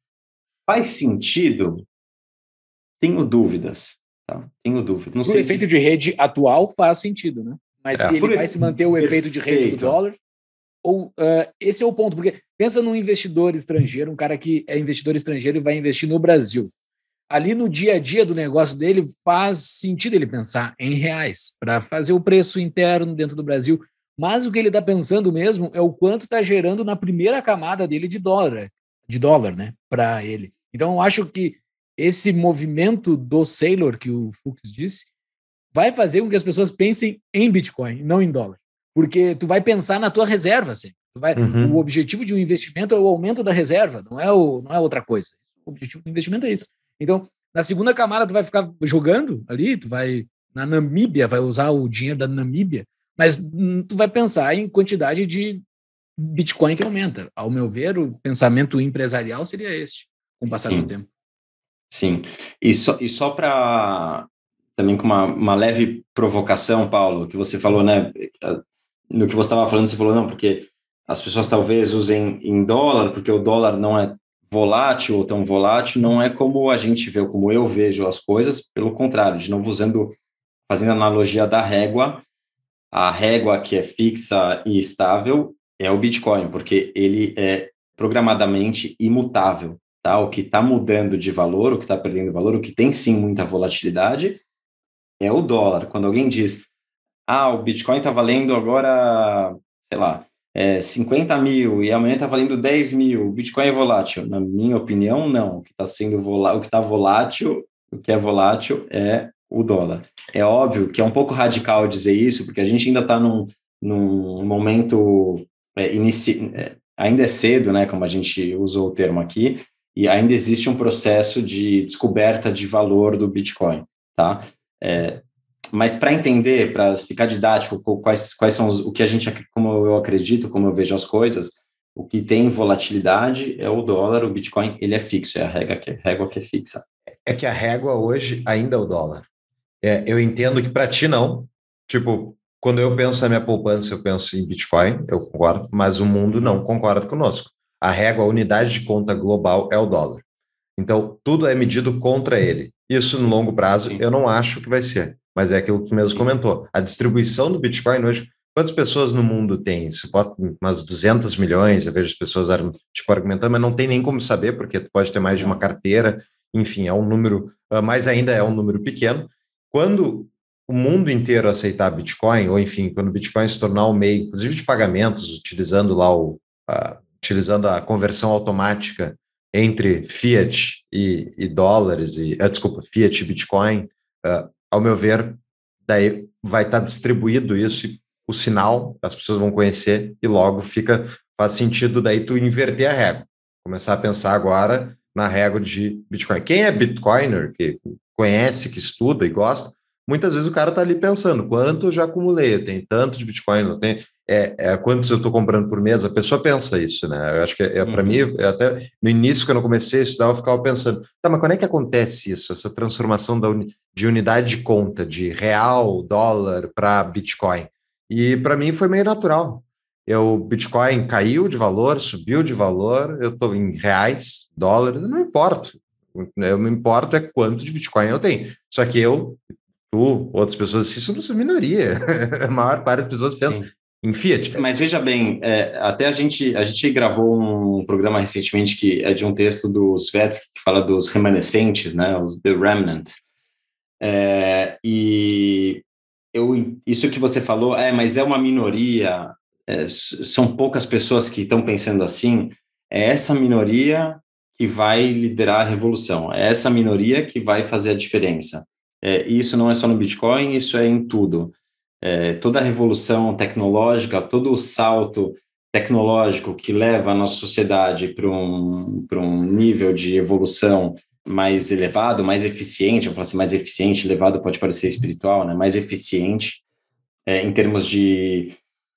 Faz sentido? Tenho dúvidas, tá? Tenho dúvidas. Não Pro sei efeito se... de rede atual faz sentido, né? Mas é, se ele vai se manter o efeito de rede do dólar, ou uh, esse é o ponto, porque pensa num investidor estrangeiro, um cara que é investidor estrangeiro e vai investir no Brasil. Ali no dia a dia do negócio dele faz sentido ele pensar em reais para fazer o preço interno dentro do Brasil. Mas o que ele está pensando mesmo é o quanto está gerando na primeira camada dele de dólar, de dólar, né, para ele. Então, eu acho que esse movimento do Saylor, que o Fux disse, vai fazer com que as pessoas pensem em Bitcoin, não em dólar. Porque tu vai pensar na tua reserva, assim. Tu vai, uhum. O objetivo de um investimento é o aumento da reserva, não é, o, não é outra coisa. O objetivo do investimento é isso. Então, na segunda camada, tu vai ficar jogando ali, tu vai na Namíbia, vai usar o dinheiro da Namíbia, mas tu vai pensar em quantidade de Bitcoin que aumenta. Ao meu ver, o pensamento empresarial seria este, com o passar Sim. do tempo. Sim. E só, e só para... Também com uma, uma leve provocação, Paulo, que você falou, né? No que você estava falando, você falou, não, porque as pessoas talvez usem em dólar, porque o dólar não é volátil ou tão volátil, não é como a gente vê, como eu vejo as coisas, pelo contrário, de novo usando, fazendo analogia da régua, a régua que é fixa e estável é o Bitcoin, porque ele é programadamente imutável, tá? O que está mudando de valor, o que está perdendo valor, o que tem sim muita volatilidade é o dólar. Quando alguém diz, ah, o Bitcoin está valendo agora, sei lá, é, cinquenta mil e amanhã está valendo dez mil, o Bitcoin é volátil? Na minha opinião, não. O que está sendo volá- o que está volátil, o que é volátil é o dólar. É óbvio que é um pouco radical dizer isso, porque a gente ainda está num, num momento, é, inici... é, ainda é cedo, né, como a gente usou o termo aqui, e ainda existe um processo de descoberta de valor do Bitcoin, tá? É, mas para entender, para ficar didático, quais, quais são os, o que a gente, como eu acredito, como eu vejo as coisas, o que tem volatilidade é o dólar, o Bitcoin, ele é fixo, é a régua que, régua que é fixa. É que a régua hoje ainda é o dólar. É, eu entendo que para ti não, tipo, quando eu penso na minha poupança, eu penso em Bitcoin, eu concordo, mas o mundo não concorda conosco. A régua, a unidade de conta global é o dólar. Então, tudo é medido contra ele. Isso, no longo prazo, Sim. eu não acho que vai ser. Mas é aquilo que tu mesmo Sim. comentou. A distribuição do Bitcoin hoje, quantas pessoas no mundo tem? Umas duzentos milhões, eu vejo as pessoas tipo, argumentando, mas não tem nem como saber, porque tu pode ter mais de uma carteira. Enfim, é um número, mas ainda é um número pequeno. Quando o mundo inteiro aceitar Bitcoin, ou enfim, quando o Bitcoin se tornar um meio, inclusive de pagamentos, utilizando lá o, uh, utilizando a conversão automática entre fiat e, e dólares, e, uh, desculpa, fiat e Bitcoin, uh, ao meu ver, daí vai estar distribuído isso e o sinal, as pessoas vão conhecer e logo fica, faz sentido daí tu inverter a régua. Começar a pensar agora na régua de Bitcoin. Quem é Bitcoiner, que conhece, que estuda e gosta, muitas vezes o cara está ali pensando, quanto eu já acumulei, eu tenho tanto de Bitcoin, eu tenho, é, é, quantos eu estou comprando por mês, a pessoa pensa isso, né? Eu acho que, é, é, para uhum. mim, é até no início, quando eu comecei a estudar, eu ficava pensando, tá, mas quando é que acontece isso, essa transformação da uni, de unidade de conta, de real, dólar para Bitcoin? E para mim foi meio natural. O Bitcoin caiu de valor, subiu de valor, eu estou em reais, dólares, eu não me importo. Eu me importo é quanto de Bitcoin eu tenho. Só que eu, tu, outras pessoas, isso não é minoria. A maior parte das pessoas pensa em fiat. Mas veja bem, é, até a gente, a gente gravou um programa recentemente que é de um texto do Svetsky que fala dos remanescentes, né, os The Remnant. É, e eu, isso que você falou, é, mas é uma minoria, é, são poucas pessoas que estão pensando assim, é essa minoria que vai liderar a revolução, é essa minoria que vai fazer a diferença. É, isso não é só no Bitcoin, isso é em tudo. É, toda a revolução tecnológica, todo o salto tecnológico que leva a nossa sociedade para um, para um nível de evolução mais elevado, mais eficiente, eu falo assim, mais eficiente, elevado pode parecer espiritual, né? Mais eficiente é, em termos de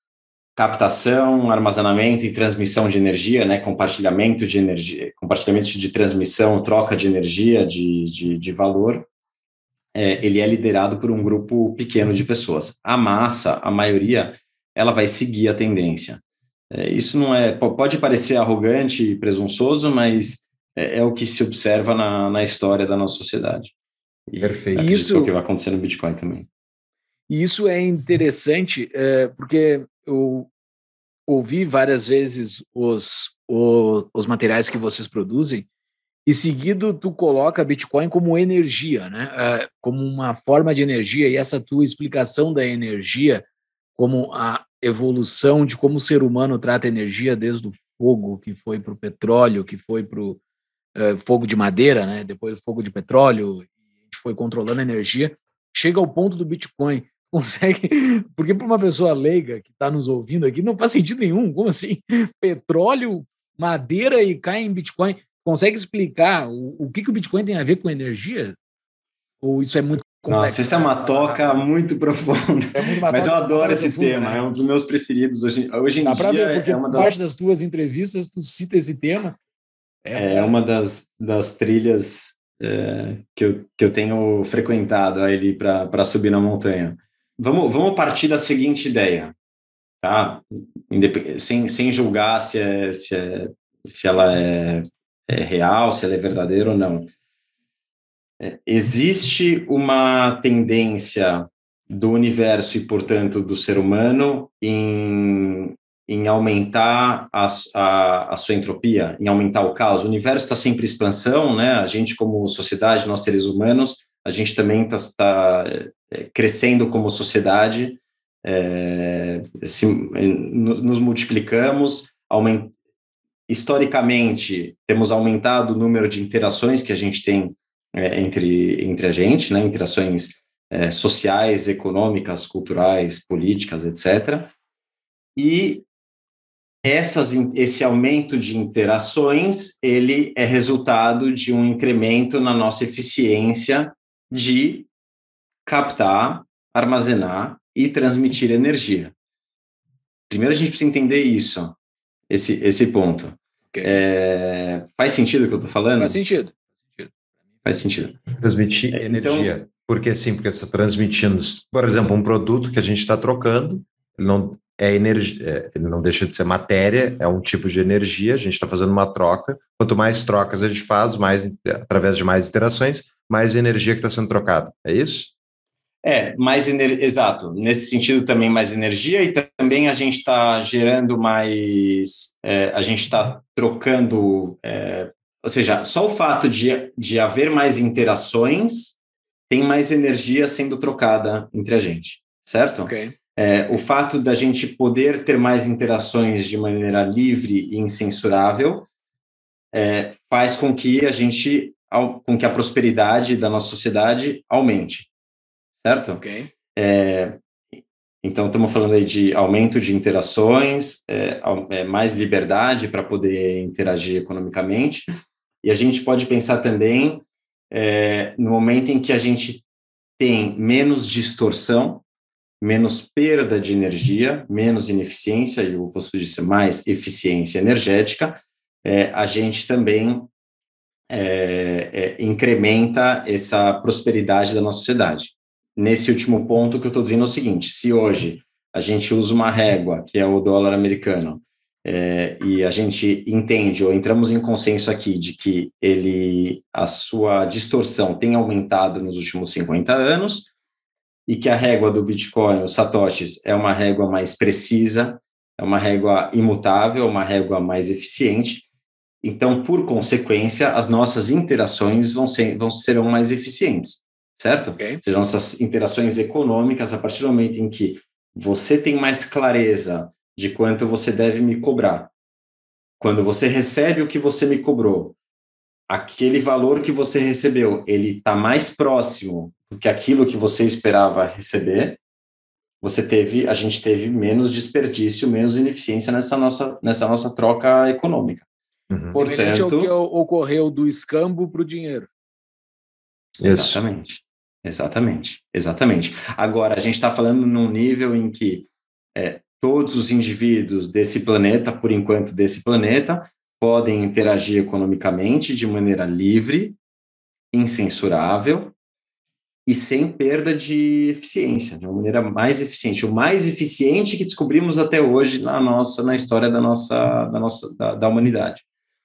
captação, armazenamento e transmissão de energia, né? Compartilhamento de energia, compartilhamento de transmissão, troca de energia, de, de, de valor. É, ele é liderado por um grupo pequeno de pessoas. A massa, a maioria, ela vai seguir a tendência. É, isso não é, pode parecer arrogante e presunçoso, mas é, é o que se observa na, na história da nossa sociedade. E perfeito. Isso é o que vai acontecer no Bitcoin também. E isso é interessante, é, porque eu ouvi várias vezes os, os, os materiais que vocês produzem, e seguido tu coloca Bitcoin como energia, né? Uh, como uma forma de energia, e essa tua explicação da energia como a evolução de como o ser humano trata a energia desde o fogo, que foi para o petróleo, que foi para o uh, fogo de madeira, né? Depois o fogo de petróleo, a gente foi controlando a energia, chega ao ponto do Bitcoin. Consegue, porque para uma pessoa leiga que está nos ouvindo aqui, não faz sentido nenhum. Como assim? Petróleo, madeira e cai em Bitcoin. Consegue explicar o, o que, que o Bitcoin tem a ver com energia? Ou isso é muito complexo? Nossa, essa é uma toca muito profunda. É muito Mas eu adoro esse profunda, tema, né? É um dos meus preferidos hoje, hoje em Dá dia. Dá para ver, porque é uma das... parte das tuas entrevistas tu cita esse tema. É, é uma das, das trilhas é, que, eu, que eu tenho frequentado ali para subir na montanha. Vamos, vamos partir da seguinte ideia, tá? Independ... Sem, sem julgar se, é, se, é, se ela é é real, se ela é verdadeira ou não. É, existe uma tendência do universo e, portanto, do ser humano em, em aumentar a, a, a sua entropia, em aumentar o caos. O universo está sempre em expansão, né? A gente, como sociedade, nós seres humanos, a gente também está tá crescendo como sociedade, é, se, nos multiplicamos, aumentamos. Historicamente, temos aumentado o número de interações que a gente tem é, entre, entre a gente, né? Interações é, sociais, econômicas, culturais, políticas, etcétera. E essas, esse aumento de interações, ele é resultado de um incremento na nossa eficiência de captar, armazenar e transmitir energia. Primeiro, a gente precisa entender isso. Esse, esse ponto. Okay. É, faz sentido o que eu estou falando? Faz sentido. Faz sentido. Transmitir é, energia. Então, porque sim, porque você está transmitindo, por exemplo, um produto que a gente está trocando, ele não, é energia, é, ele não deixa de ser matéria, é um tipo de energia, a gente está fazendo uma troca. Quanto mais trocas a gente faz, mais, através de mais interações, mais energia que está sendo trocada. É isso? É, mais ener... exato, nesse sentido também mais energia, e também a gente está gerando mais, é, a gente está trocando, é, ou seja, só o fato de, de haver mais interações tem mais energia sendo trocada entre a gente, certo? Okay. É, o fato da gente poder ter mais interações de maneira livre e incensurável é, faz com que a gente, com que a prosperidade da nossa sociedade aumente. Certo? Okay. É, Então, estamos falando aí de aumento de interações, é, é, mais liberdade para poder interagir economicamente, e a gente pode pensar também é, no momento em que a gente tem menos distorção, menos perda de energia, menos ineficiência, e o oposto disso é mais eficiência energética, é, a gente também é, é, incrementa essa prosperidade da nossa sociedade. Nesse último ponto que eu estou dizendo é o seguinte, se hoje a gente usa uma régua, que é o dólar americano, é, e a gente entende, ou entramos em consenso aqui, de que ele, a sua distorção tem aumentado nos últimos cinquenta anos, e que a régua do Bitcoin, os satoshis, é uma régua mais precisa, é uma régua imutável, uma régua mais eficiente. Então, por consequência, as nossas interações vão, ser, vão serão mais eficientes, certo? Okay. Ou seja, nossas interações econômicas, a partir do momento em que você tem mais clareza de quanto você deve me cobrar, quando você recebe o que você me cobrou, aquele valor que você recebeu, ele está mais próximo do que aquilo que você esperava receber, você teve, a gente teve menos desperdício, menos ineficiência nessa nossa, nessa nossa troca econômica. Uhum. Portanto, ao que ocorreu do escambo para o dinheiro. Isso. Exatamente, exatamente, exatamente. Agora, a gente está falando num nível em que é, todos os indivíduos desse planeta, por enquanto desse planeta, podem interagir economicamente de maneira livre, incensurável e sem perda de eficiência, de uma maneira mais eficiente, o mais eficiente que descobrimos até hoje na nossa, na história da nossa, da nossa, da, da humanidade.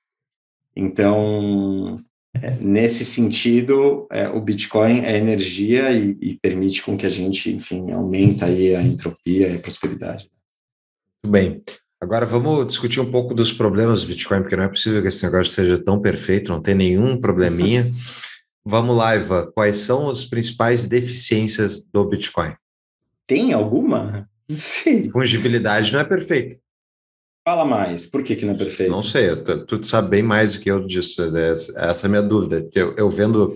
Então, é, nesse sentido, é, o Bitcoin é energia e, e permite com que a gente, enfim, aumenta aí a entropia e a prosperidade. Muito bem. Agora vamos discutir um pouco dos problemas do Bitcoin, porque não é possível que esse negócio seja tão perfeito, não tem nenhum probleminha. Vamos lá, Ivan. Quais são as principais deficiências do Bitcoin? Tem alguma? Sim. Fungibilidade não é perfeita. Fala mais. Por que que não é perfeito? Não sei. Tu, tu sabe bem mais do que eu disso. Essa, essa é a minha dúvida. Eu, eu vendo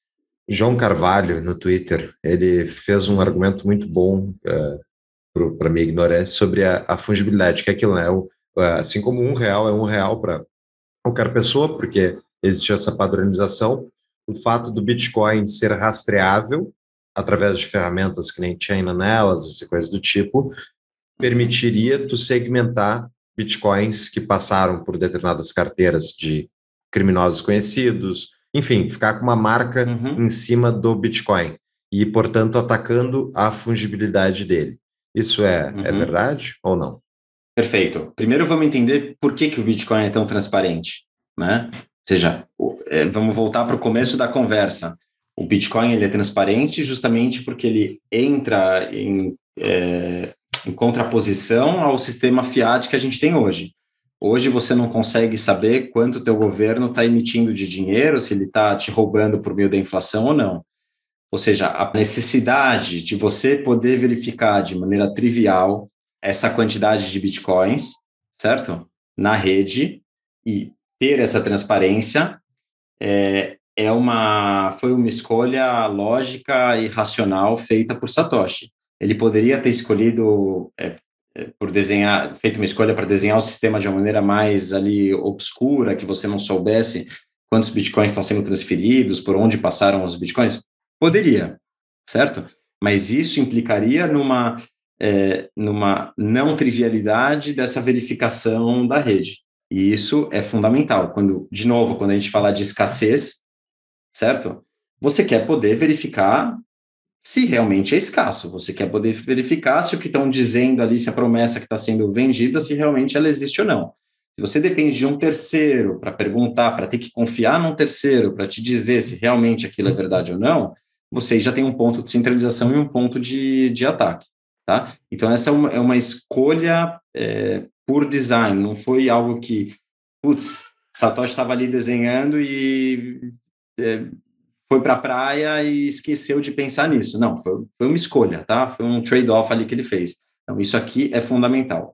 João Carvalho no Twitter, ele fez um argumento muito bom uh, para minha ignorância sobre a, a fungibilidade, que é aquilo, né? O, assim como um real é um real para qualquer pessoa, porque existe essa padronização, o fato do Bitcoin ser rastreável através de ferramentas que nem Chain Analysis e coisas do tipo, permitiria tu segmentar Bitcoins que passaram por determinadas carteiras de criminosos conhecidos, enfim, ficar com uma marca uhum. em cima do Bitcoin e, portanto, atacando a fungibilidade dele. Isso é, uhum. é verdade ou não? Perfeito. Primeiro vamos entender por que, que o Bitcoin é tão transparente, né? Ou seja, vamos voltar para o começo da conversa. O Bitcoin ele é transparente justamente porque ele entra em, é, em contraposição ao sistema fiat que a gente tem hoje. Hoje você não consegue saber quanto o teu governo está emitindo de dinheiro, se ele está te roubando por meio da inflação ou não. Ou seja, a necessidade de você poder verificar de maneira trivial essa quantidade de bitcoins, certo? Na rede e ter essa transparência é, é uma, foi uma escolha lógica e racional feita por Satoshi. Ele poderia ter escolhido é, por desenhar, feito uma escolha para desenhar o sistema de uma maneira mais ali obscura, que você não soubesse quantos bitcoins estão sendo transferidos, por onde passaram os bitcoins. Poderia, certo? Mas isso implicaria numa, é, numa não trivialidade dessa verificação da rede. E isso é fundamental. Quando, de novo, quando a gente fala de escassez, certo? Você quer poder verificar se realmente é escasso. Você quer poder verificar se o que estão dizendo ali, se a promessa que está sendo vendida, se realmente ela existe ou não. Se você depende de um terceiro para perguntar, para ter que confiar num terceiro, para te dizer se realmente aquilo é verdade ou não, você já tem um ponto de centralização e um ponto de, de ataque, tá? Então, essa é uma, é uma escolha é, por design, não foi algo que, putz, Satoshi estava ali desenhando e é, foi para a praia e esqueceu de pensar nisso. Não, foi, foi uma escolha, tá? Foi um trade-off ali que ele fez. Então, isso aqui é fundamental.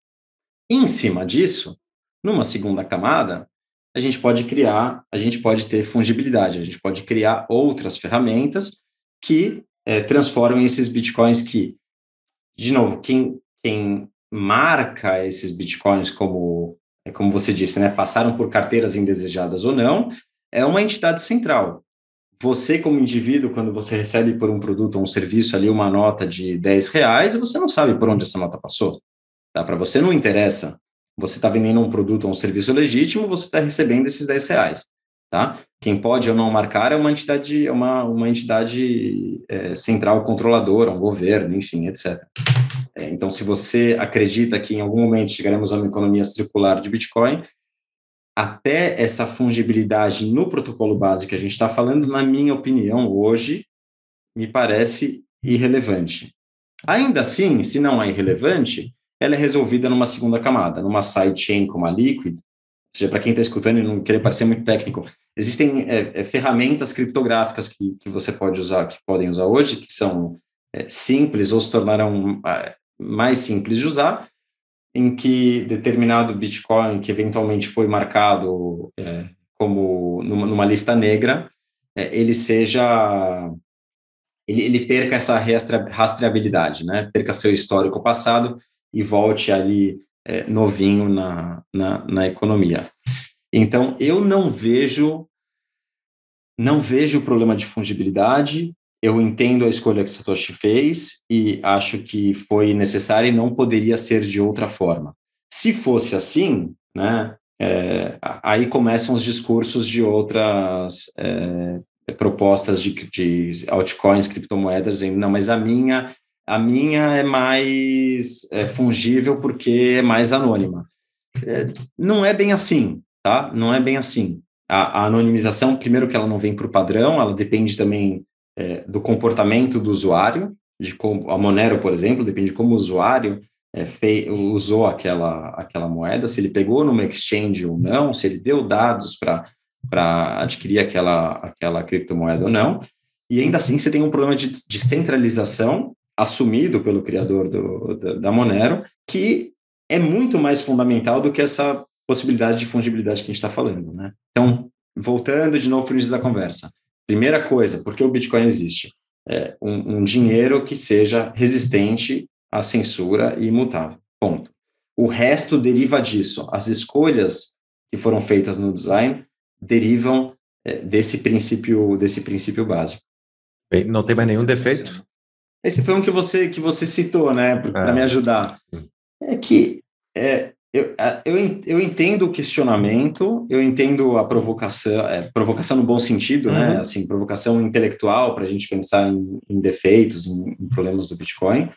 Em cima disso, numa segunda camada, a gente pode criar, a gente pode ter fungibilidade, a gente pode criar outras ferramentas que é, transformam esses bitcoins que de novo, quem, quem marca esses bitcoins como, como você disse, né, passaram por carteiras indesejadas ou não, é uma entidade central. Você, como indivíduo, quando você recebe por um produto ou um serviço ali uma nota de dez reais, você não sabe por onde essa nota passou. Tá? Para você não interessa. Você está vendendo um produto ou um serviço legítimo, você está recebendo esses dez reais. Tá? Quem pode ou não marcar é uma entidade, é uma, uma entidade é, central controladora, um governo, enfim, etcétera. É, então, se você acredita que em algum momento chegaremos a uma economia circular de Bitcoin, até essa fungibilidade no protocolo base que a gente está falando, na minha opinião, hoje, me parece irrelevante. Ainda assim, se não é irrelevante, ela é resolvida numa segunda camada, numa sidechain como a Liquid. Ou seja, para quem está escutando e não querer parecer muito técnico, existem é, é, ferramentas criptográficas que, que você pode usar, que podem usar hoje, que são é, simples ou se tornarão é, mais simples de usar, em que determinado Bitcoin que eventualmente foi marcado é, como numa, numa lista negra, é, ele seja, ele, ele perca essa rastreabilidade, né? Perca seu histórico passado e volte ali é, novinho na, na, na economia. Então, eu não vejo, não vejo problema de fungibilidade. Eu entendo a escolha que Satoshi fez e acho que foi necessária e não poderia ser de outra forma. Se fosse assim, né, é, aí começam os discursos de outras é, propostas de, de altcoins, criptomoedas, dizendo, não, mas a minha, a minha é mais é, fungível porque é mais anônima. É, não é bem assim, tá? Não é bem assim. A, a anonimização, primeiro que ela não vem por padrão, ela depende também É, do comportamento do usuário, de como a Monero, por exemplo, depende de como o usuário é, fei, usou aquela, aquela moeda, se ele pegou numa exchange ou não, se ele deu dados para adquirir aquela, aquela criptomoeda ou não, e ainda assim você tem um problema de, de centralização assumido pelo criador do, da, da Monero, que é muito mais fundamental do que essa possibilidade de fungibilidade que a gente está falando, né? Então, voltando de novo para o início da conversa, primeira coisa, por que o Bitcoin existe? É um, um dinheiro que seja resistente à censura e imutável. Ponto. O resto deriva disso. As escolhas que foram feitas no design derivam é, desse princípio, desse princípio básico. Bem, não tem mais nenhum defeito? Esse foi um que você, que você citou, né, para é. me ajudar. É que é, Eu, eu, eu entendo o questionamento, eu entendo a provocação, é, provocação no bom sentido, uhum. né? Assim, provocação intelectual para a gente pensar em, em defeitos, em, em problemas do Bitcoin.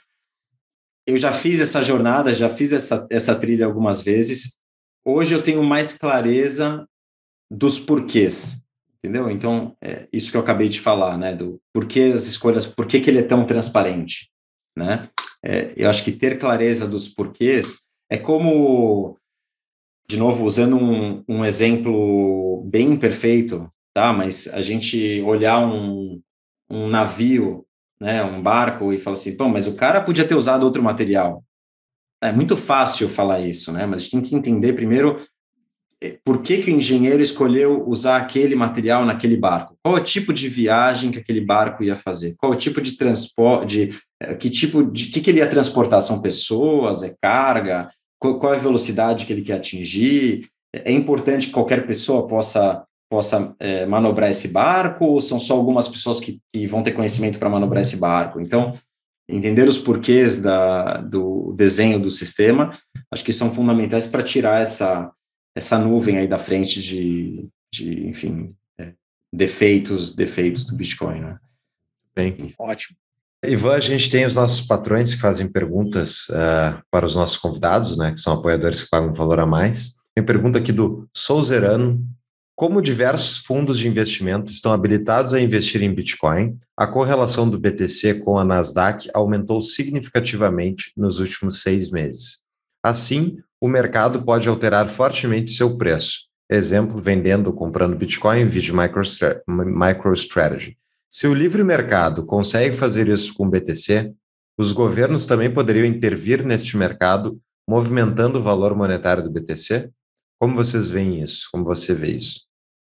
Eu já fiz essa jornada, já fiz essa, essa trilha algumas vezes. Hoje eu tenho mais clareza dos porquês, entendeu? Então, é isso que eu acabei de falar, né? Do porquê as escolhas, por que que ele é tão transparente, né? É, eu acho que ter clareza dos porquês é como, de novo, usando um, um exemplo bem imperfeito, tá? Mas a gente olhar um, um navio, né, um barco, e falar assim, pô, mas o cara podia ter usado outro material. É muito fácil falar isso, né? Mas a gente tem que entender primeiro por que que o engenheiro escolheu usar aquele material naquele barco. Qual é o tipo de viagem que aquele barco ia fazer? Qual é o tipo de transporte, que tipo de que, que ele ia transportar? São pessoas, é carga? Qual é a velocidade que ele quer atingir? É importante que qualquer pessoa possa, possa é, manobrar esse barco, ou são só algumas pessoas que, que vão ter conhecimento para manobrar esse barco? Então, entender os porquês da, do desenho do sistema, acho que são fundamentais para tirar essa, essa nuvem aí da frente de, de enfim, é, defeitos, defeitos do Bitcoin, né? Bem, ótimo. Ivan, a gente tem os nossos patrões que fazem perguntas uh, para os nossos convidados, né, que são apoiadores que pagam um valor a mais. Tem pergunta aqui do Souzerano. Como diversos fundos de investimento estão habilitados a investir em Bitcoin, a correlação do B T C com a Nasdaq aumentou significativamente nos últimos seis meses. Assim, o mercado pode alterar fortemente seu preço. Exemplo, vendendo ou comprando Bitcoin via MicroStrategy. Se o livre mercado consegue fazer isso com o B T C, os governos também poderiam intervir neste mercado, movimentando o valor monetário do B T C? Como vocês veem isso? Como você vê isso?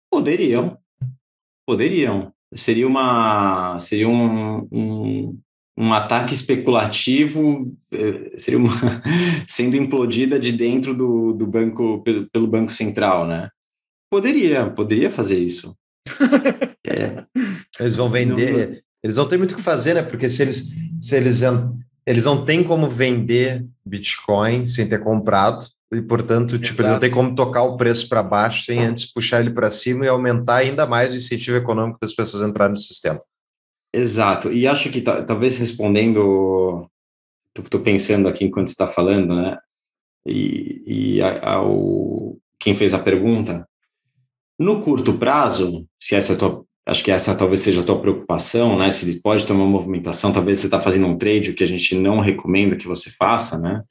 Poderiam. Poderiam. Seria uma, seria um, um, um ataque especulativo seria uma, sendo implodida de dentro do, do banco, pelo, pelo Banco Central, né? Poderia, poderia fazer isso. É. Eles vão vender, não, eles não têm muito o que fazer, né? Porque se eles, se eles, eles não têm como vender Bitcoin sem ter comprado, e, portanto, tipo, eles não têm como tocar o preço para baixo sem antes puxar ele para cima e aumentar ainda mais o incentivo econômico das pessoas entrarem no sistema. Exato, e acho que talvez respondendo, estou pensando aqui enquanto está falando, né, e, e ao, quem fez a pergunta, no curto prazo, se essa é a tua, acho que essa talvez seja a tua preocupação, né, se ele pode ter uma movimentação, talvez você está fazendo um trade, o que a gente não recomenda que você faça, né,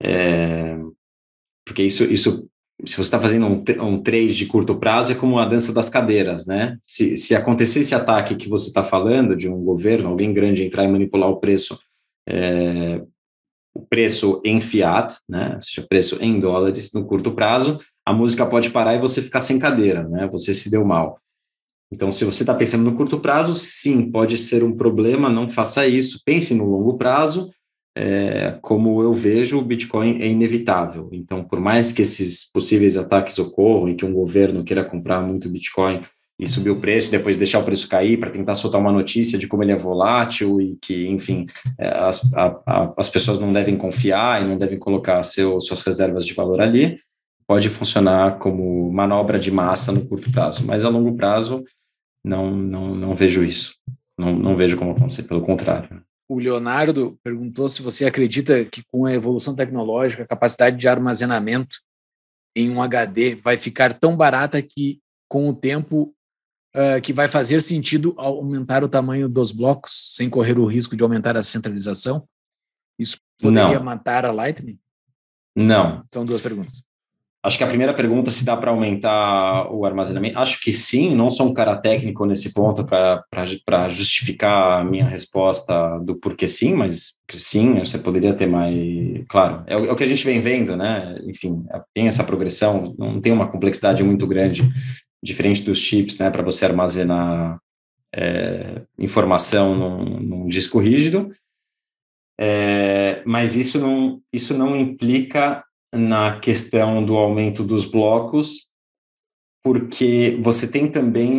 é, porque isso, isso se você está fazendo um, um trade de curto prazo, é como a dança das cadeiras, né? Se, se acontecer esse ataque que você está falando, de um governo, alguém grande entrar e manipular o preço, é, o preço em fiat, né? Ou seja, preço em dólares, no curto prazo, a música pode parar e você ficar sem cadeira, né? Você se deu mal. Então, se você está pensando no curto prazo, sim, pode ser um problema, não faça isso. Pense no longo prazo. É, como eu vejo, o Bitcoin é inevitável. Então, por mais que esses possíveis ataques ocorram e que um governo queira comprar muito Bitcoin e subir o preço, depois deixar o preço cair para tentar soltar uma notícia de como ele é volátil e que, enfim, as, a, a, as pessoas não devem confiar e não devem colocar seu, suas reservas de valor ali, pode funcionar como manobra de massa no curto prazo. Mas a longo prazo, não, não, não vejo isso. Não, não vejo como acontecer, pelo contrário. O Leonardo perguntou se você acredita que com a evolução tecnológica, a capacidade de armazenamento em um H D vai ficar tão barata que, com o tempo, uh, que vai fazer sentido aumentar o tamanho dos blocos sem correr o risco de aumentar a centralização? Isso poderia Não. matar a Lightning? Não. São duas perguntas. Acho que a primeira pergunta, se dá para aumentar o armazenamento, acho que sim, não sou um cara técnico nesse ponto para justificar a minha resposta do porquê sim, mas sim, você poderia ter mais, claro, é o, é o que a gente vem vendo, né, enfim, tem essa progressão, não tem uma complexidade muito grande, diferente dos chips, né, para você armazenar é, informação num, num disco rígido, é, mas isso não, isso não implica na questão do aumento dos blocos, porque você tem também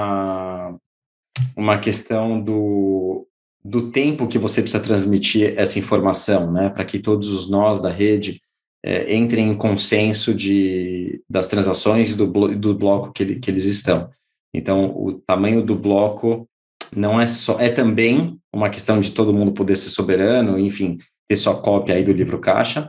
uma, uma questão do, do tempo que você precisa transmitir essa informação, né, para que todos os nós da rede é, entrem em consenso de, das transações do, blo, do bloco que, ele, que eles estão. Então, o tamanho do bloco não é só, é também uma questão de todo mundo poder ser soberano, enfim, ter sua cópia aí do livro caixa,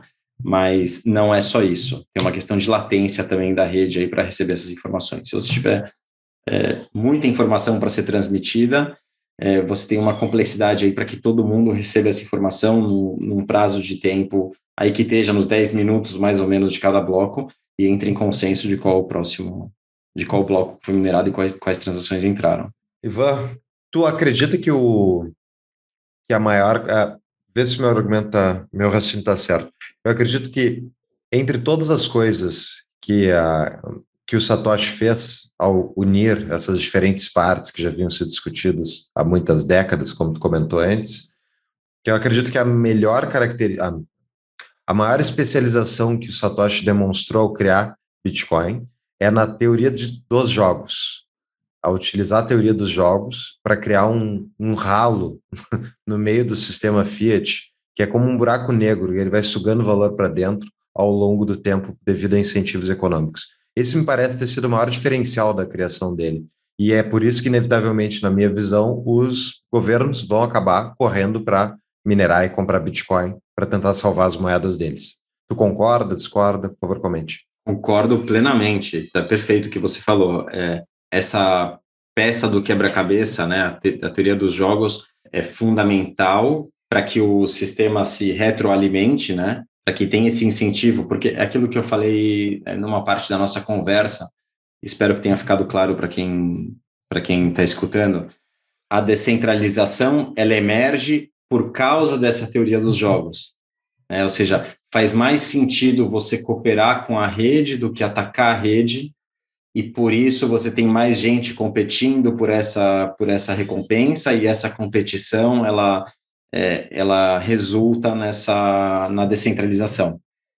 mas não é só isso. Tem uma questão de latência também da rede aí para receber essas informações. Se você tiver é, muita informação para ser transmitida, é, você tem uma complexidade aí para que todo mundo receba essa informação no, num prazo de tempo aí que esteja nos dez minutos mais ou menos de cada bloco e entre em consenso de qual o próximo, de qual bloco foi minerado e quais, quais transações entraram. Ivan, tu acredita que o que a maior... A... Vê se meu argumento tá, meu raciocínio está certo. Eu acredito que entre todas as coisas que, a, que o Satoshi fez ao unir essas diferentes partes que já haviam sido discutidas há muitas décadas, como tu comentou antes, que eu acredito que a melhor característica, a, a maior especialização que o Satoshi demonstrou ao criar Bitcoin é na teoria de, dos jogos. A utilizar a teoria dos jogos para criar um, um ralo no meio do sistema Fiat, que é como um buraco negro, e ele vai sugando valor para dentro ao longo do tempo devido a incentivos econômicos. Esse me parece ter sido o maior diferencial da criação dele. E é por isso que, inevitavelmente, na minha visão, os governos vão acabar correndo para minerar e comprar Bitcoin para tentar salvar as moedas deles. Tu concorda, discorda? Por favor, comente. Concordo plenamente. Está perfeito o que você falou. É... Essa peça do quebra-cabeça, né, a, te, a teoria dos jogos, é fundamental para que o sistema se retroalimente, né, para que tenha esse incentivo, porque é aquilo que eu falei numa parte da nossa conversa, espero que tenha ficado claro para quem para quem está escutando, a descentralização, ela emerge por causa dessa teoria dos jogos, né, ou seja, faz mais sentido você cooperar com a rede do que atacar a rede, e por isso você tem mais gente competindo por essa, por essa recompensa, e essa competição, ela, é, ela resulta nessa, na descentralização.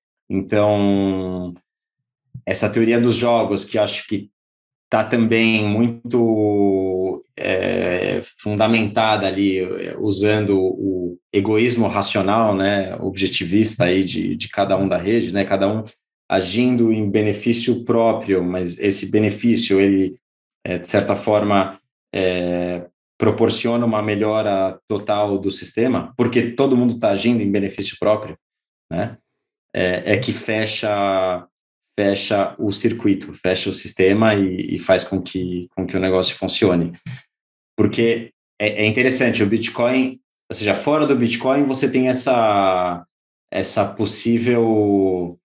Então, essa teoria dos jogos, que acho que está também muito é, fundamentada ali, usando o egoísmo racional, né, objetivista aí de, de cada um da rede, né, cada um agindo em benefício próprio, mas esse benefício, ele, é, de certa forma, é, proporciona uma melhora total do sistema, porque todo mundo está agindo em benefício próprio, né, é, é que fecha... fecha o circuito, fecha o sistema e, e faz com que, com que o negócio funcione. Porque é, é interessante, o Bitcoin, ou seja, fora do Bitcoin você tem essa, essa possível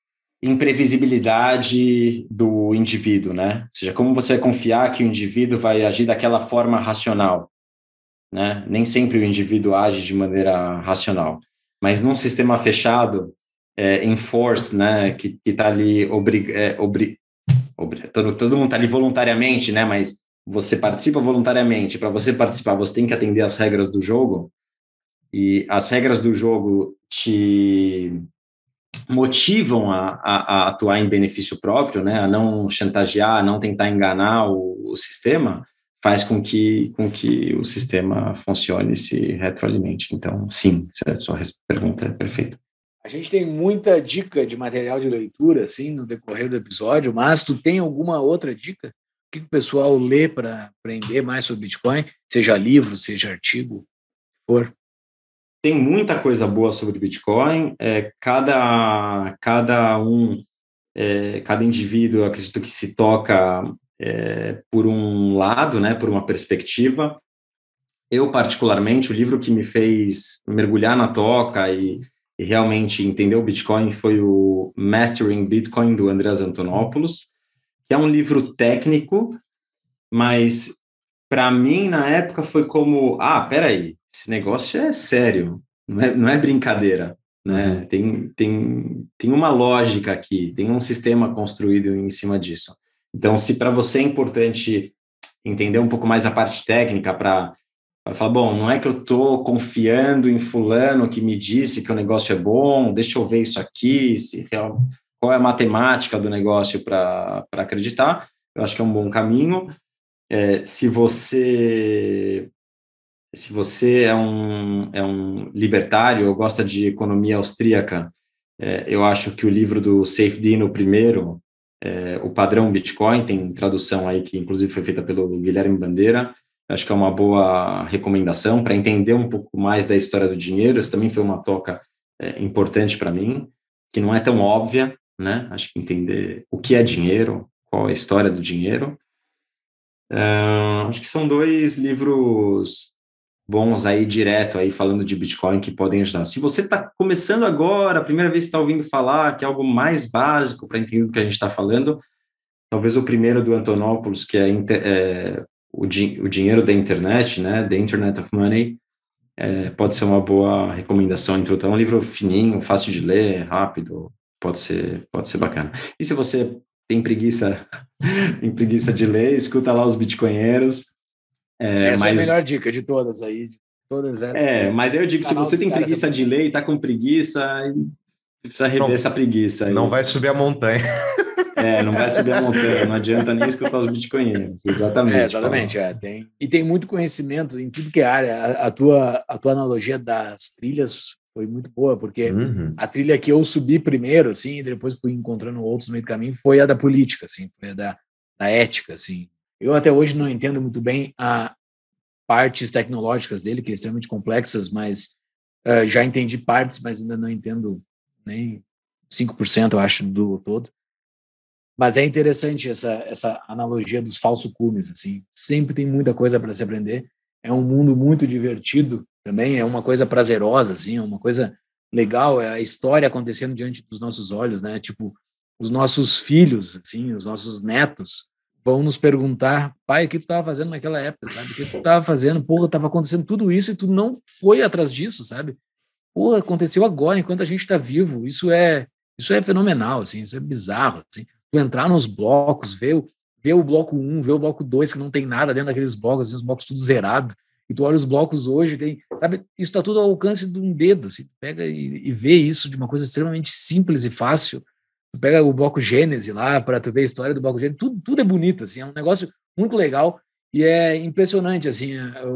imprevisibilidade do indivíduo, né? Ou seja, como você vai confiar que o indivíduo vai agir daquela forma racional, né? Nem sempre o indivíduo age de maneira racional, mas num sistema fechado, É, enforce, né, que está ali, obri, é, obri, obri, todo, todo mundo está ali voluntariamente, né, mas você participa voluntariamente. Para você participar, você tem que atender às regras do jogo, e as regras do jogo te motivam a, a, a atuar em benefício próprio, né, a não chantagear, a não tentar enganar o, o sistema, faz com que, com que o sistema funcione e se retroalimente. Então, sim, a sua pergunta é perfeita. A gente tem muita dica de material de leitura, assim, no decorrer do episódio, mas tu tem alguma outra dica? O que o pessoal lê para aprender mais sobre Bitcoin? Seja livro, seja artigo, for. Tem muita coisa boa sobre Bitcoin. É, cada, cada um, é, cada indivíduo, acredito que se toca é, por um lado, né, por uma perspectiva. Eu, particularmente, o livro que me fez mergulhar na toca e e realmente entender o Bitcoin foi o Mastering Bitcoin, do Andreas Antonopoulos, que é um livro técnico, mas para mim, na época, foi como, ah, peraí, esse negócio é sério, não é, não é brincadeira, né? Uhum. Tem, tem, tem uma lógica aqui, tem um sistema construído em cima disso. Então, se para você é importante entender um pouco mais a parte técnica para Vai falar, bom, não é que eu estou confiando em fulano que me disse que o negócio é bom, deixa eu ver isso aqui, se real, qual é a matemática do negócio para acreditar. Eu acho que é um bom caminho. É, se você se você é um, é um libertário ou gosta de economia austríaca, é, eu acho que o livro do Saifedean, o primeiro, é, o padrão Bitcoin, tem tradução aí que inclusive foi feita pelo Guilherme Bandeira. Acho que é uma boa recomendação para entender um pouco mais da história do dinheiro. Isso também foi uma toca é, importante para mim, que não é tão óbvia, né? Acho que entender o que é dinheiro, qual é a história do dinheiro. Uh, acho que são dois livros bons aí, direto, aí, falando de Bitcoin, que podem ajudar. Se você está começando agora, a primeira vez que está ouvindo falar, que é algo mais básico para entender do que a gente está falando, talvez o primeiro do Antonopoulos, que é... é O, di o dinheiro da internet, né, The Internet of Money, é, pode ser uma boa recomendação. É um livro fininho, fácil de ler, rápido, pode ser, pode ser bacana. E se você tem preguiça, tem preguiça de ler, escuta lá os Bitcoinheiros. É, essa mas... é a melhor dica de todas aí, de todas essas. É, mas eu digo, se você tem preguiça de ler e está com preguiça, precisa rever não, essa preguiça. Aí. Não vai subir a montanha. É, não vai subir a montanha, não adianta nem escutar os bitcoinheiros, exatamente. É, exatamente, é, tem. E tem muito conhecimento em tudo que é área. A, a, tua, a tua analogia das trilhas foi muito boa, porque uhum. a trilha que eu subi primeiro, assim, e depois fui encontrando outros no meio do caminho, foi a da política, assim, foi a da, da ética, assim. Eu até hoje não entendo muito bem a partes tecnológicas dele, que é extremamente complexas, mas uh, já entendi partes, mas ainda não entendo nem cinco por cento, eu acho, do todo. Mas é interessante essa, essa analogia dos falsos cumes, assim. Sempre tem muita coisa para se aprender. É um mundo muito divertido também, é uma coisa prazerosa, assim, é uma coisa legal, é a história acontecendo diante dos nossos olhos, né? Tipo, os nossos filhos, assim, os nossos netos vão nos perguntar, pai, o que tu estava fazendo naquela época, sabe? O que tu estava fazendo? Porra, estava acontecendo tudo isso e tu não foi atrás disso, sabe? Porra, aconteceu agora, enquanto a gente está vivo. Isso é, isso é fenomenal, assim, isso é bizarro, assim. Tu entrar nos blocos, ver o, ver o bloco um, ver o bloco dois, que não tem nada dentro daqueles blocos, assim, os blocos tudo zerado, e tu olha os blocos hoje, tem, sabe, isso está tudo ao alcance de um dedo, assim, tu pega e, e vê isso de uma coisa extremamente simples e fácil. Tu pega o bloco Gênese lá para tu ver a história do bloco Gênese, tudo, tudo é bonito, assim, é um negócio muito legal e é impressionante, assim,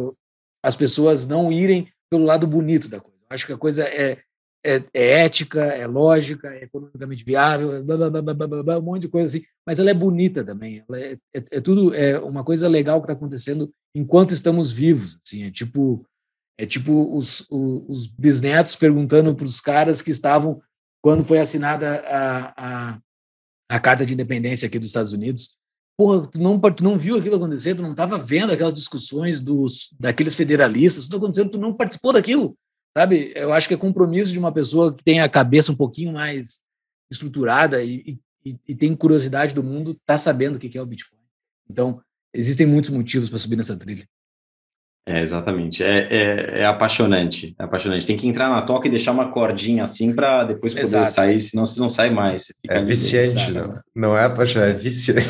as pessoas não irem pelo lado bonito da coisa. Acho que a coisa é, é, é ética, é lógica, é economicamente viável, é blá, blá, blá, blá, blá, blá, um monte de coisa assim, mas ela é bonita também. Ela é, é, é tudo é uma coisa legal que está acontecendo enquanto estamos vivos. Assim, é tipo, é tipo os, os, os bisnetos perguntando para os caras que estavam quando foi assinada a, a, a Carta de Independência aqui dos Estados Unidos. Porra, tu não, tu não viu aquilo acontecer, tu não estava vendo aquelas discussões dos, daqueles federalistas, tudo acontecendo, tu não participou daquilo, sabe? Eu acho que é compromisso de uma pessoa que tem a cabeça um pouquinho mais estruturada e, e, e tem curiosidade do mundo, tá sabendo o que é o Bitcoin. Então, existem muitos motivos para subir nessa trilha. É, exatamente. É, é, é apaixonante. É apaixonante. Tem que entrar na toca e deixar uma cordinha assim para depois poder Exato. sair, senão você não sai mais. Você fica É ali viciante, dentro. não, não é apaixonante, é viciante.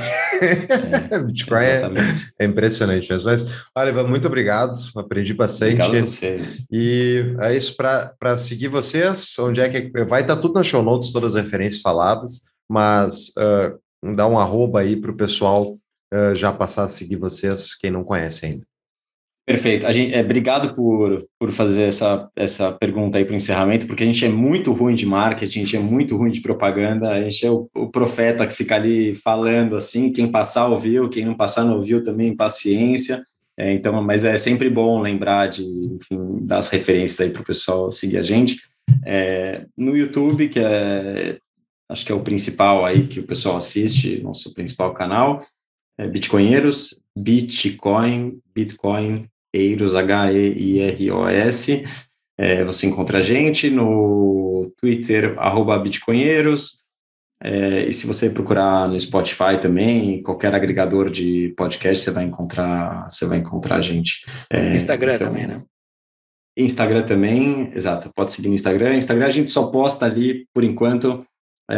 É, Bitcoin é, é impressionante mesmo. Mas, olha, Ivan, muito obrigado. Aprendi bastante. Obrigado a vocês. E é isso para seguir vocês. Onde é que vai estar tudo nas show notes, todas as referências faladas, mas uh, dá um arroba aí para o pessoal uh, já passar a seguir vocês, quem não conhece ainda. Perfeito. A gente, é, obrigado por, por fazer essa, essa pergunta aí para o encerramento, porque a gente é muito ruim de marketing, a gente é muito ruim de propaganda, a gente é o, o profeta que fica ali falando assim, quem passar ouviu, quem não passar não ouviu também, paciência. É, então, mas é sempre bom lembrar de, enfim, das referências aí para o pessoal seguir a gente. É, no YouTube, que é, acho que é o principal aí que o pessoal assiste, nosso principal canal, é Bitcoinheiros, Bitcoin, Bitcoin, Eiros, H E I R O S, é, você encontra a gente no Twitter, arroba Bitcoinheiros, é, e se você procurar no Spotify também, qualquer agregador de podcast, você vai encontrar, você vai encontrar a gente. É, Instagram então, também, né? Instagram também, exato, pode seguir no Instagram. Instagram a gente só posta ali, por enquanto,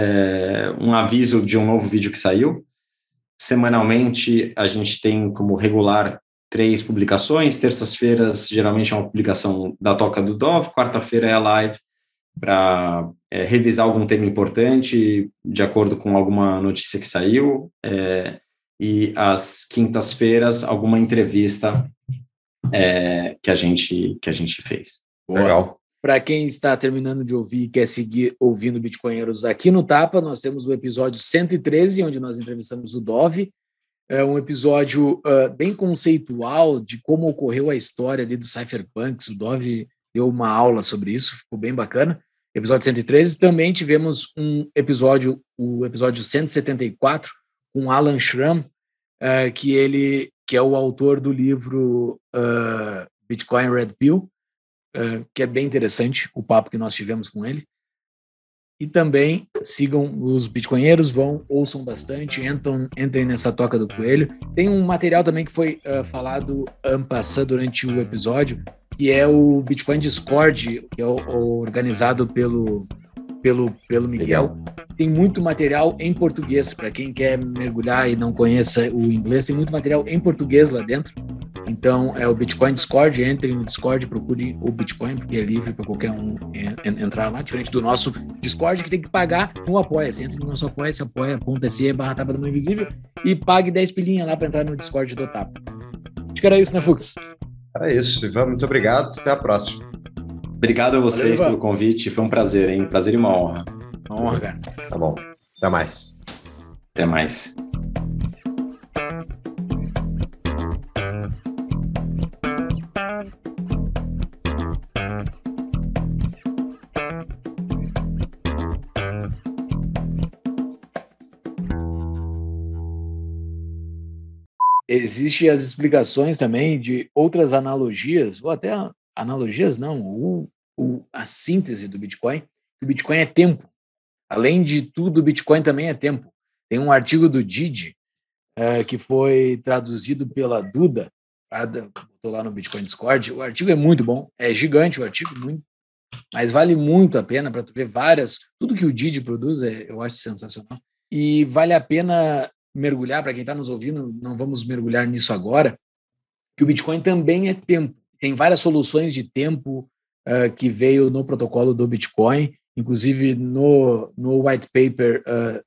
é, um aviso de um novo vídeo que saiu. Semanalmente, a gente tem como regular três publicações. Terças-feiras, geralmente, é uma publicação da Toca do Dove. Quarta-feira é a live para é, revisar algum tema importante, de acordo com alguma notícia que saiu. É, e às quintas-feiras, alguma entrevista é, que, a gente, que a gente fez. Legal. Para quem está terminando de ouvir e quer seguir ouvindo Bitcoinheiros aqui no Tapa, nós temos o episódio cento e treze, onde nós entrevistamos o Dove. É um episódio uh, bem conceitual de como ocorreu a história ali do Cypherpunks. O Dove deu uma aula sobre isso, ficou bem bacana. Episódio cento e treze. Também tivemos um episódio, o episódio cento e setenta e quatro, com Alan Schramm, uh, que, ele, que é o autor do livro uh, Bitcoin Red Pill, uh, que é bem interessante o papo que nós tivemos com ele. E também sigam os bitcoinheiros, vão, ouçam bastante, entram, entrem nessa toca do coelho. Tem um material também que foi uh, falado en passant durante o episódio, que é o Bitcoin Discord, que é o, o organizado pelo, pelo, pelo Miguel. Tem muito material em português, para quem quer mergulhar e não conheça o inglês, tem muito material em português lá dentro. Então, é o Bitcoin Discord, entrem no Discord, procurem o Bitcoin, porque é livre para qualquer um entrar lá, diferente do nosso Discord, que tem que pagar no Apoia-se. Entre no nosso Apoia-se, apoia.se barra Tapa da Mão Invisível, e pague dez pilinha lá para entrar no Discord do Tapa. Acho que era isso, né, Fux? Era isso, Ivan, muito obrigado, até a próxima. Obrigado a vocês Valeu, pelo convite, foi um prazer, hein? Prazer e uma honra. Uma honra, cara. Tá bom, até mais. Até mais. Existem as explicações também de outras analogias, ou até analogias não, o, o, a síntese do Bitcoin. O Bitcoin é tempo. Além de tudo, o Bitcoin também é tempo. Tem um artigo do Didi, é, que foi traduzido pela Duda, botou lá no Bitcoin Discord. O artigo é muito bom, é gigante o artigo, muito, mas vale muito a pena para tu ver várias, tudo que o Didi produz, é, eu acho sensacional. E vale a pena mergulhar, para quem está nos ouvindo, não vamos mergulhar nisso agora, que o Bitcoin também é tempo. tem várias soluções de tempo uh, que veio no protocolo do Bitcoin, inclusive no, no white paper uh,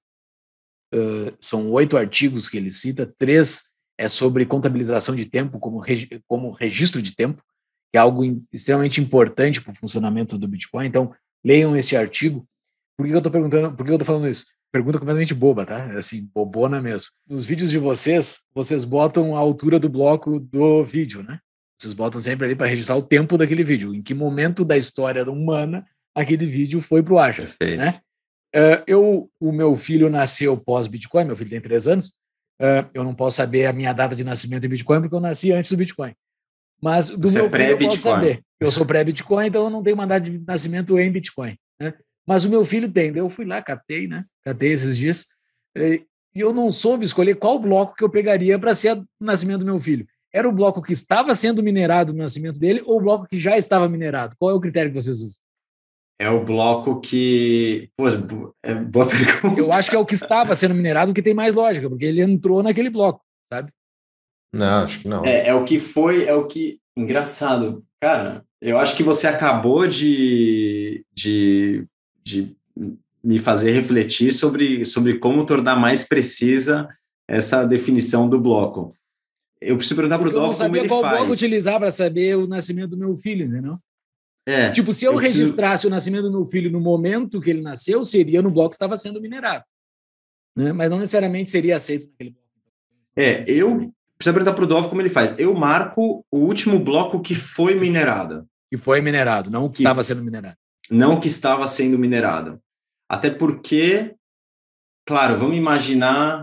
uh, são oito artigos que ele cita, três é sobre contabilização de tempo como, regi- como registro de tempo, que é algo in- extremamente importante para o funcionamento do Bitcoin. Então, leiam esse artigo. Por que eu estou perguntando, por que eu estou falando isso? Pergunta completamente boba, tá? Assim, bobona mesmo. Nos vídeos de vocês, vocês botam a altura do bloco do vídeo, né? Vocês botam sempre ali para registrar o tempo daquele vídeo, em que momento da história humana aquele vídeo foi para o ar, né? Uh, eu, o meu filho nasceu pós-Bitcoin, meu filho tem três anos, uh, eu não posso saber a minha data de nascimento em Bitcoin porque eu nasci antes do Bitcoin. Mas do Você meu é filho eu posso saber. Eu sou pré-Bitcoin, então eu não tenho uma data de nascimento em Bitcoin, né? Mas o meu filho tem. Eu fui lá, catei, né? Catei esses dias. E eu não soube escolher qual bloco que eu pegaria para ser o nascimento do meu filho. Era o bloco que estava sendo minerado no nascimento dele ou o bloco que já estava minerado? Qual é o critério que vocês usam? É o bloco que... Pô, é boa pergunta. Eu acho que é o que estava sendo minerado que tem mais lógica, porque ele entrou naquele bloco, sabe? Não, acho que não. É, é o que foi, é o que... Engraçado. Cara, eu acho que você acabou de... de, de me fazer refletir sobre, sobre como tornar mais precisa essa definição do bloco. Eu preciso perguntar para o Dov como ele faz. Eu não sabia qual bloco utilizar para saber o nascimento do meu filho, entendeu? É, tipo, se eu, eu registrasse preciso... o nascimento do meu filho no momento que ele nasceu, seria no bloco que estava sendo minerado. Né? Mas não necessariamente seria aceito naquele bloco. É, eu preciso perguntar para o Dov como ele faz. Eu marco o último bloco que foi minerado. Que foi minerado, não o que, que estava sendo minerado. Não o que estava sendo minerado. Até porque, claro, vamos imaginar...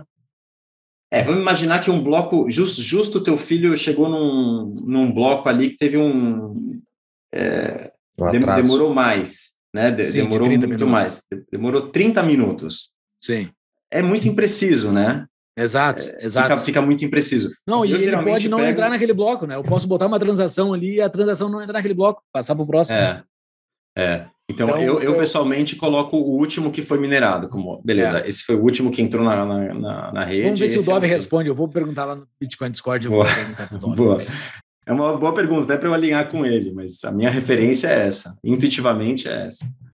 É, vamos imaginar que um bloco... Just, justo o teu filho chegou num, num bloco ali que teve um... É, dem, demorou mais, né? De, Sim, demorou de muito minutos. mais. Demorou trinta minutos. Sim. É muito impreciso, né? Exato, é, exato. Fica, fica muito impreciso. Não, eu e ele pode não pego... entrar naquele bloco, né? Eu posso botar uma transação ali e a transação não entrar naquele bloco, passar para o próximo. É, é. Então, então eu, eu, eu pessoalmente coloco o último que foi minerado, como, beleza, é. Esse foi o último que entrou na, na, na, na rede. Vamos ver se o Dov é responde, eu vou perguntar lá no Bitcoin Discord, eu boa. vou perguntar pro Dov. Boa. É uma boa pergunta, até para eu alinhar com ele, mas a minha referência é essa, intuitivamente é essa.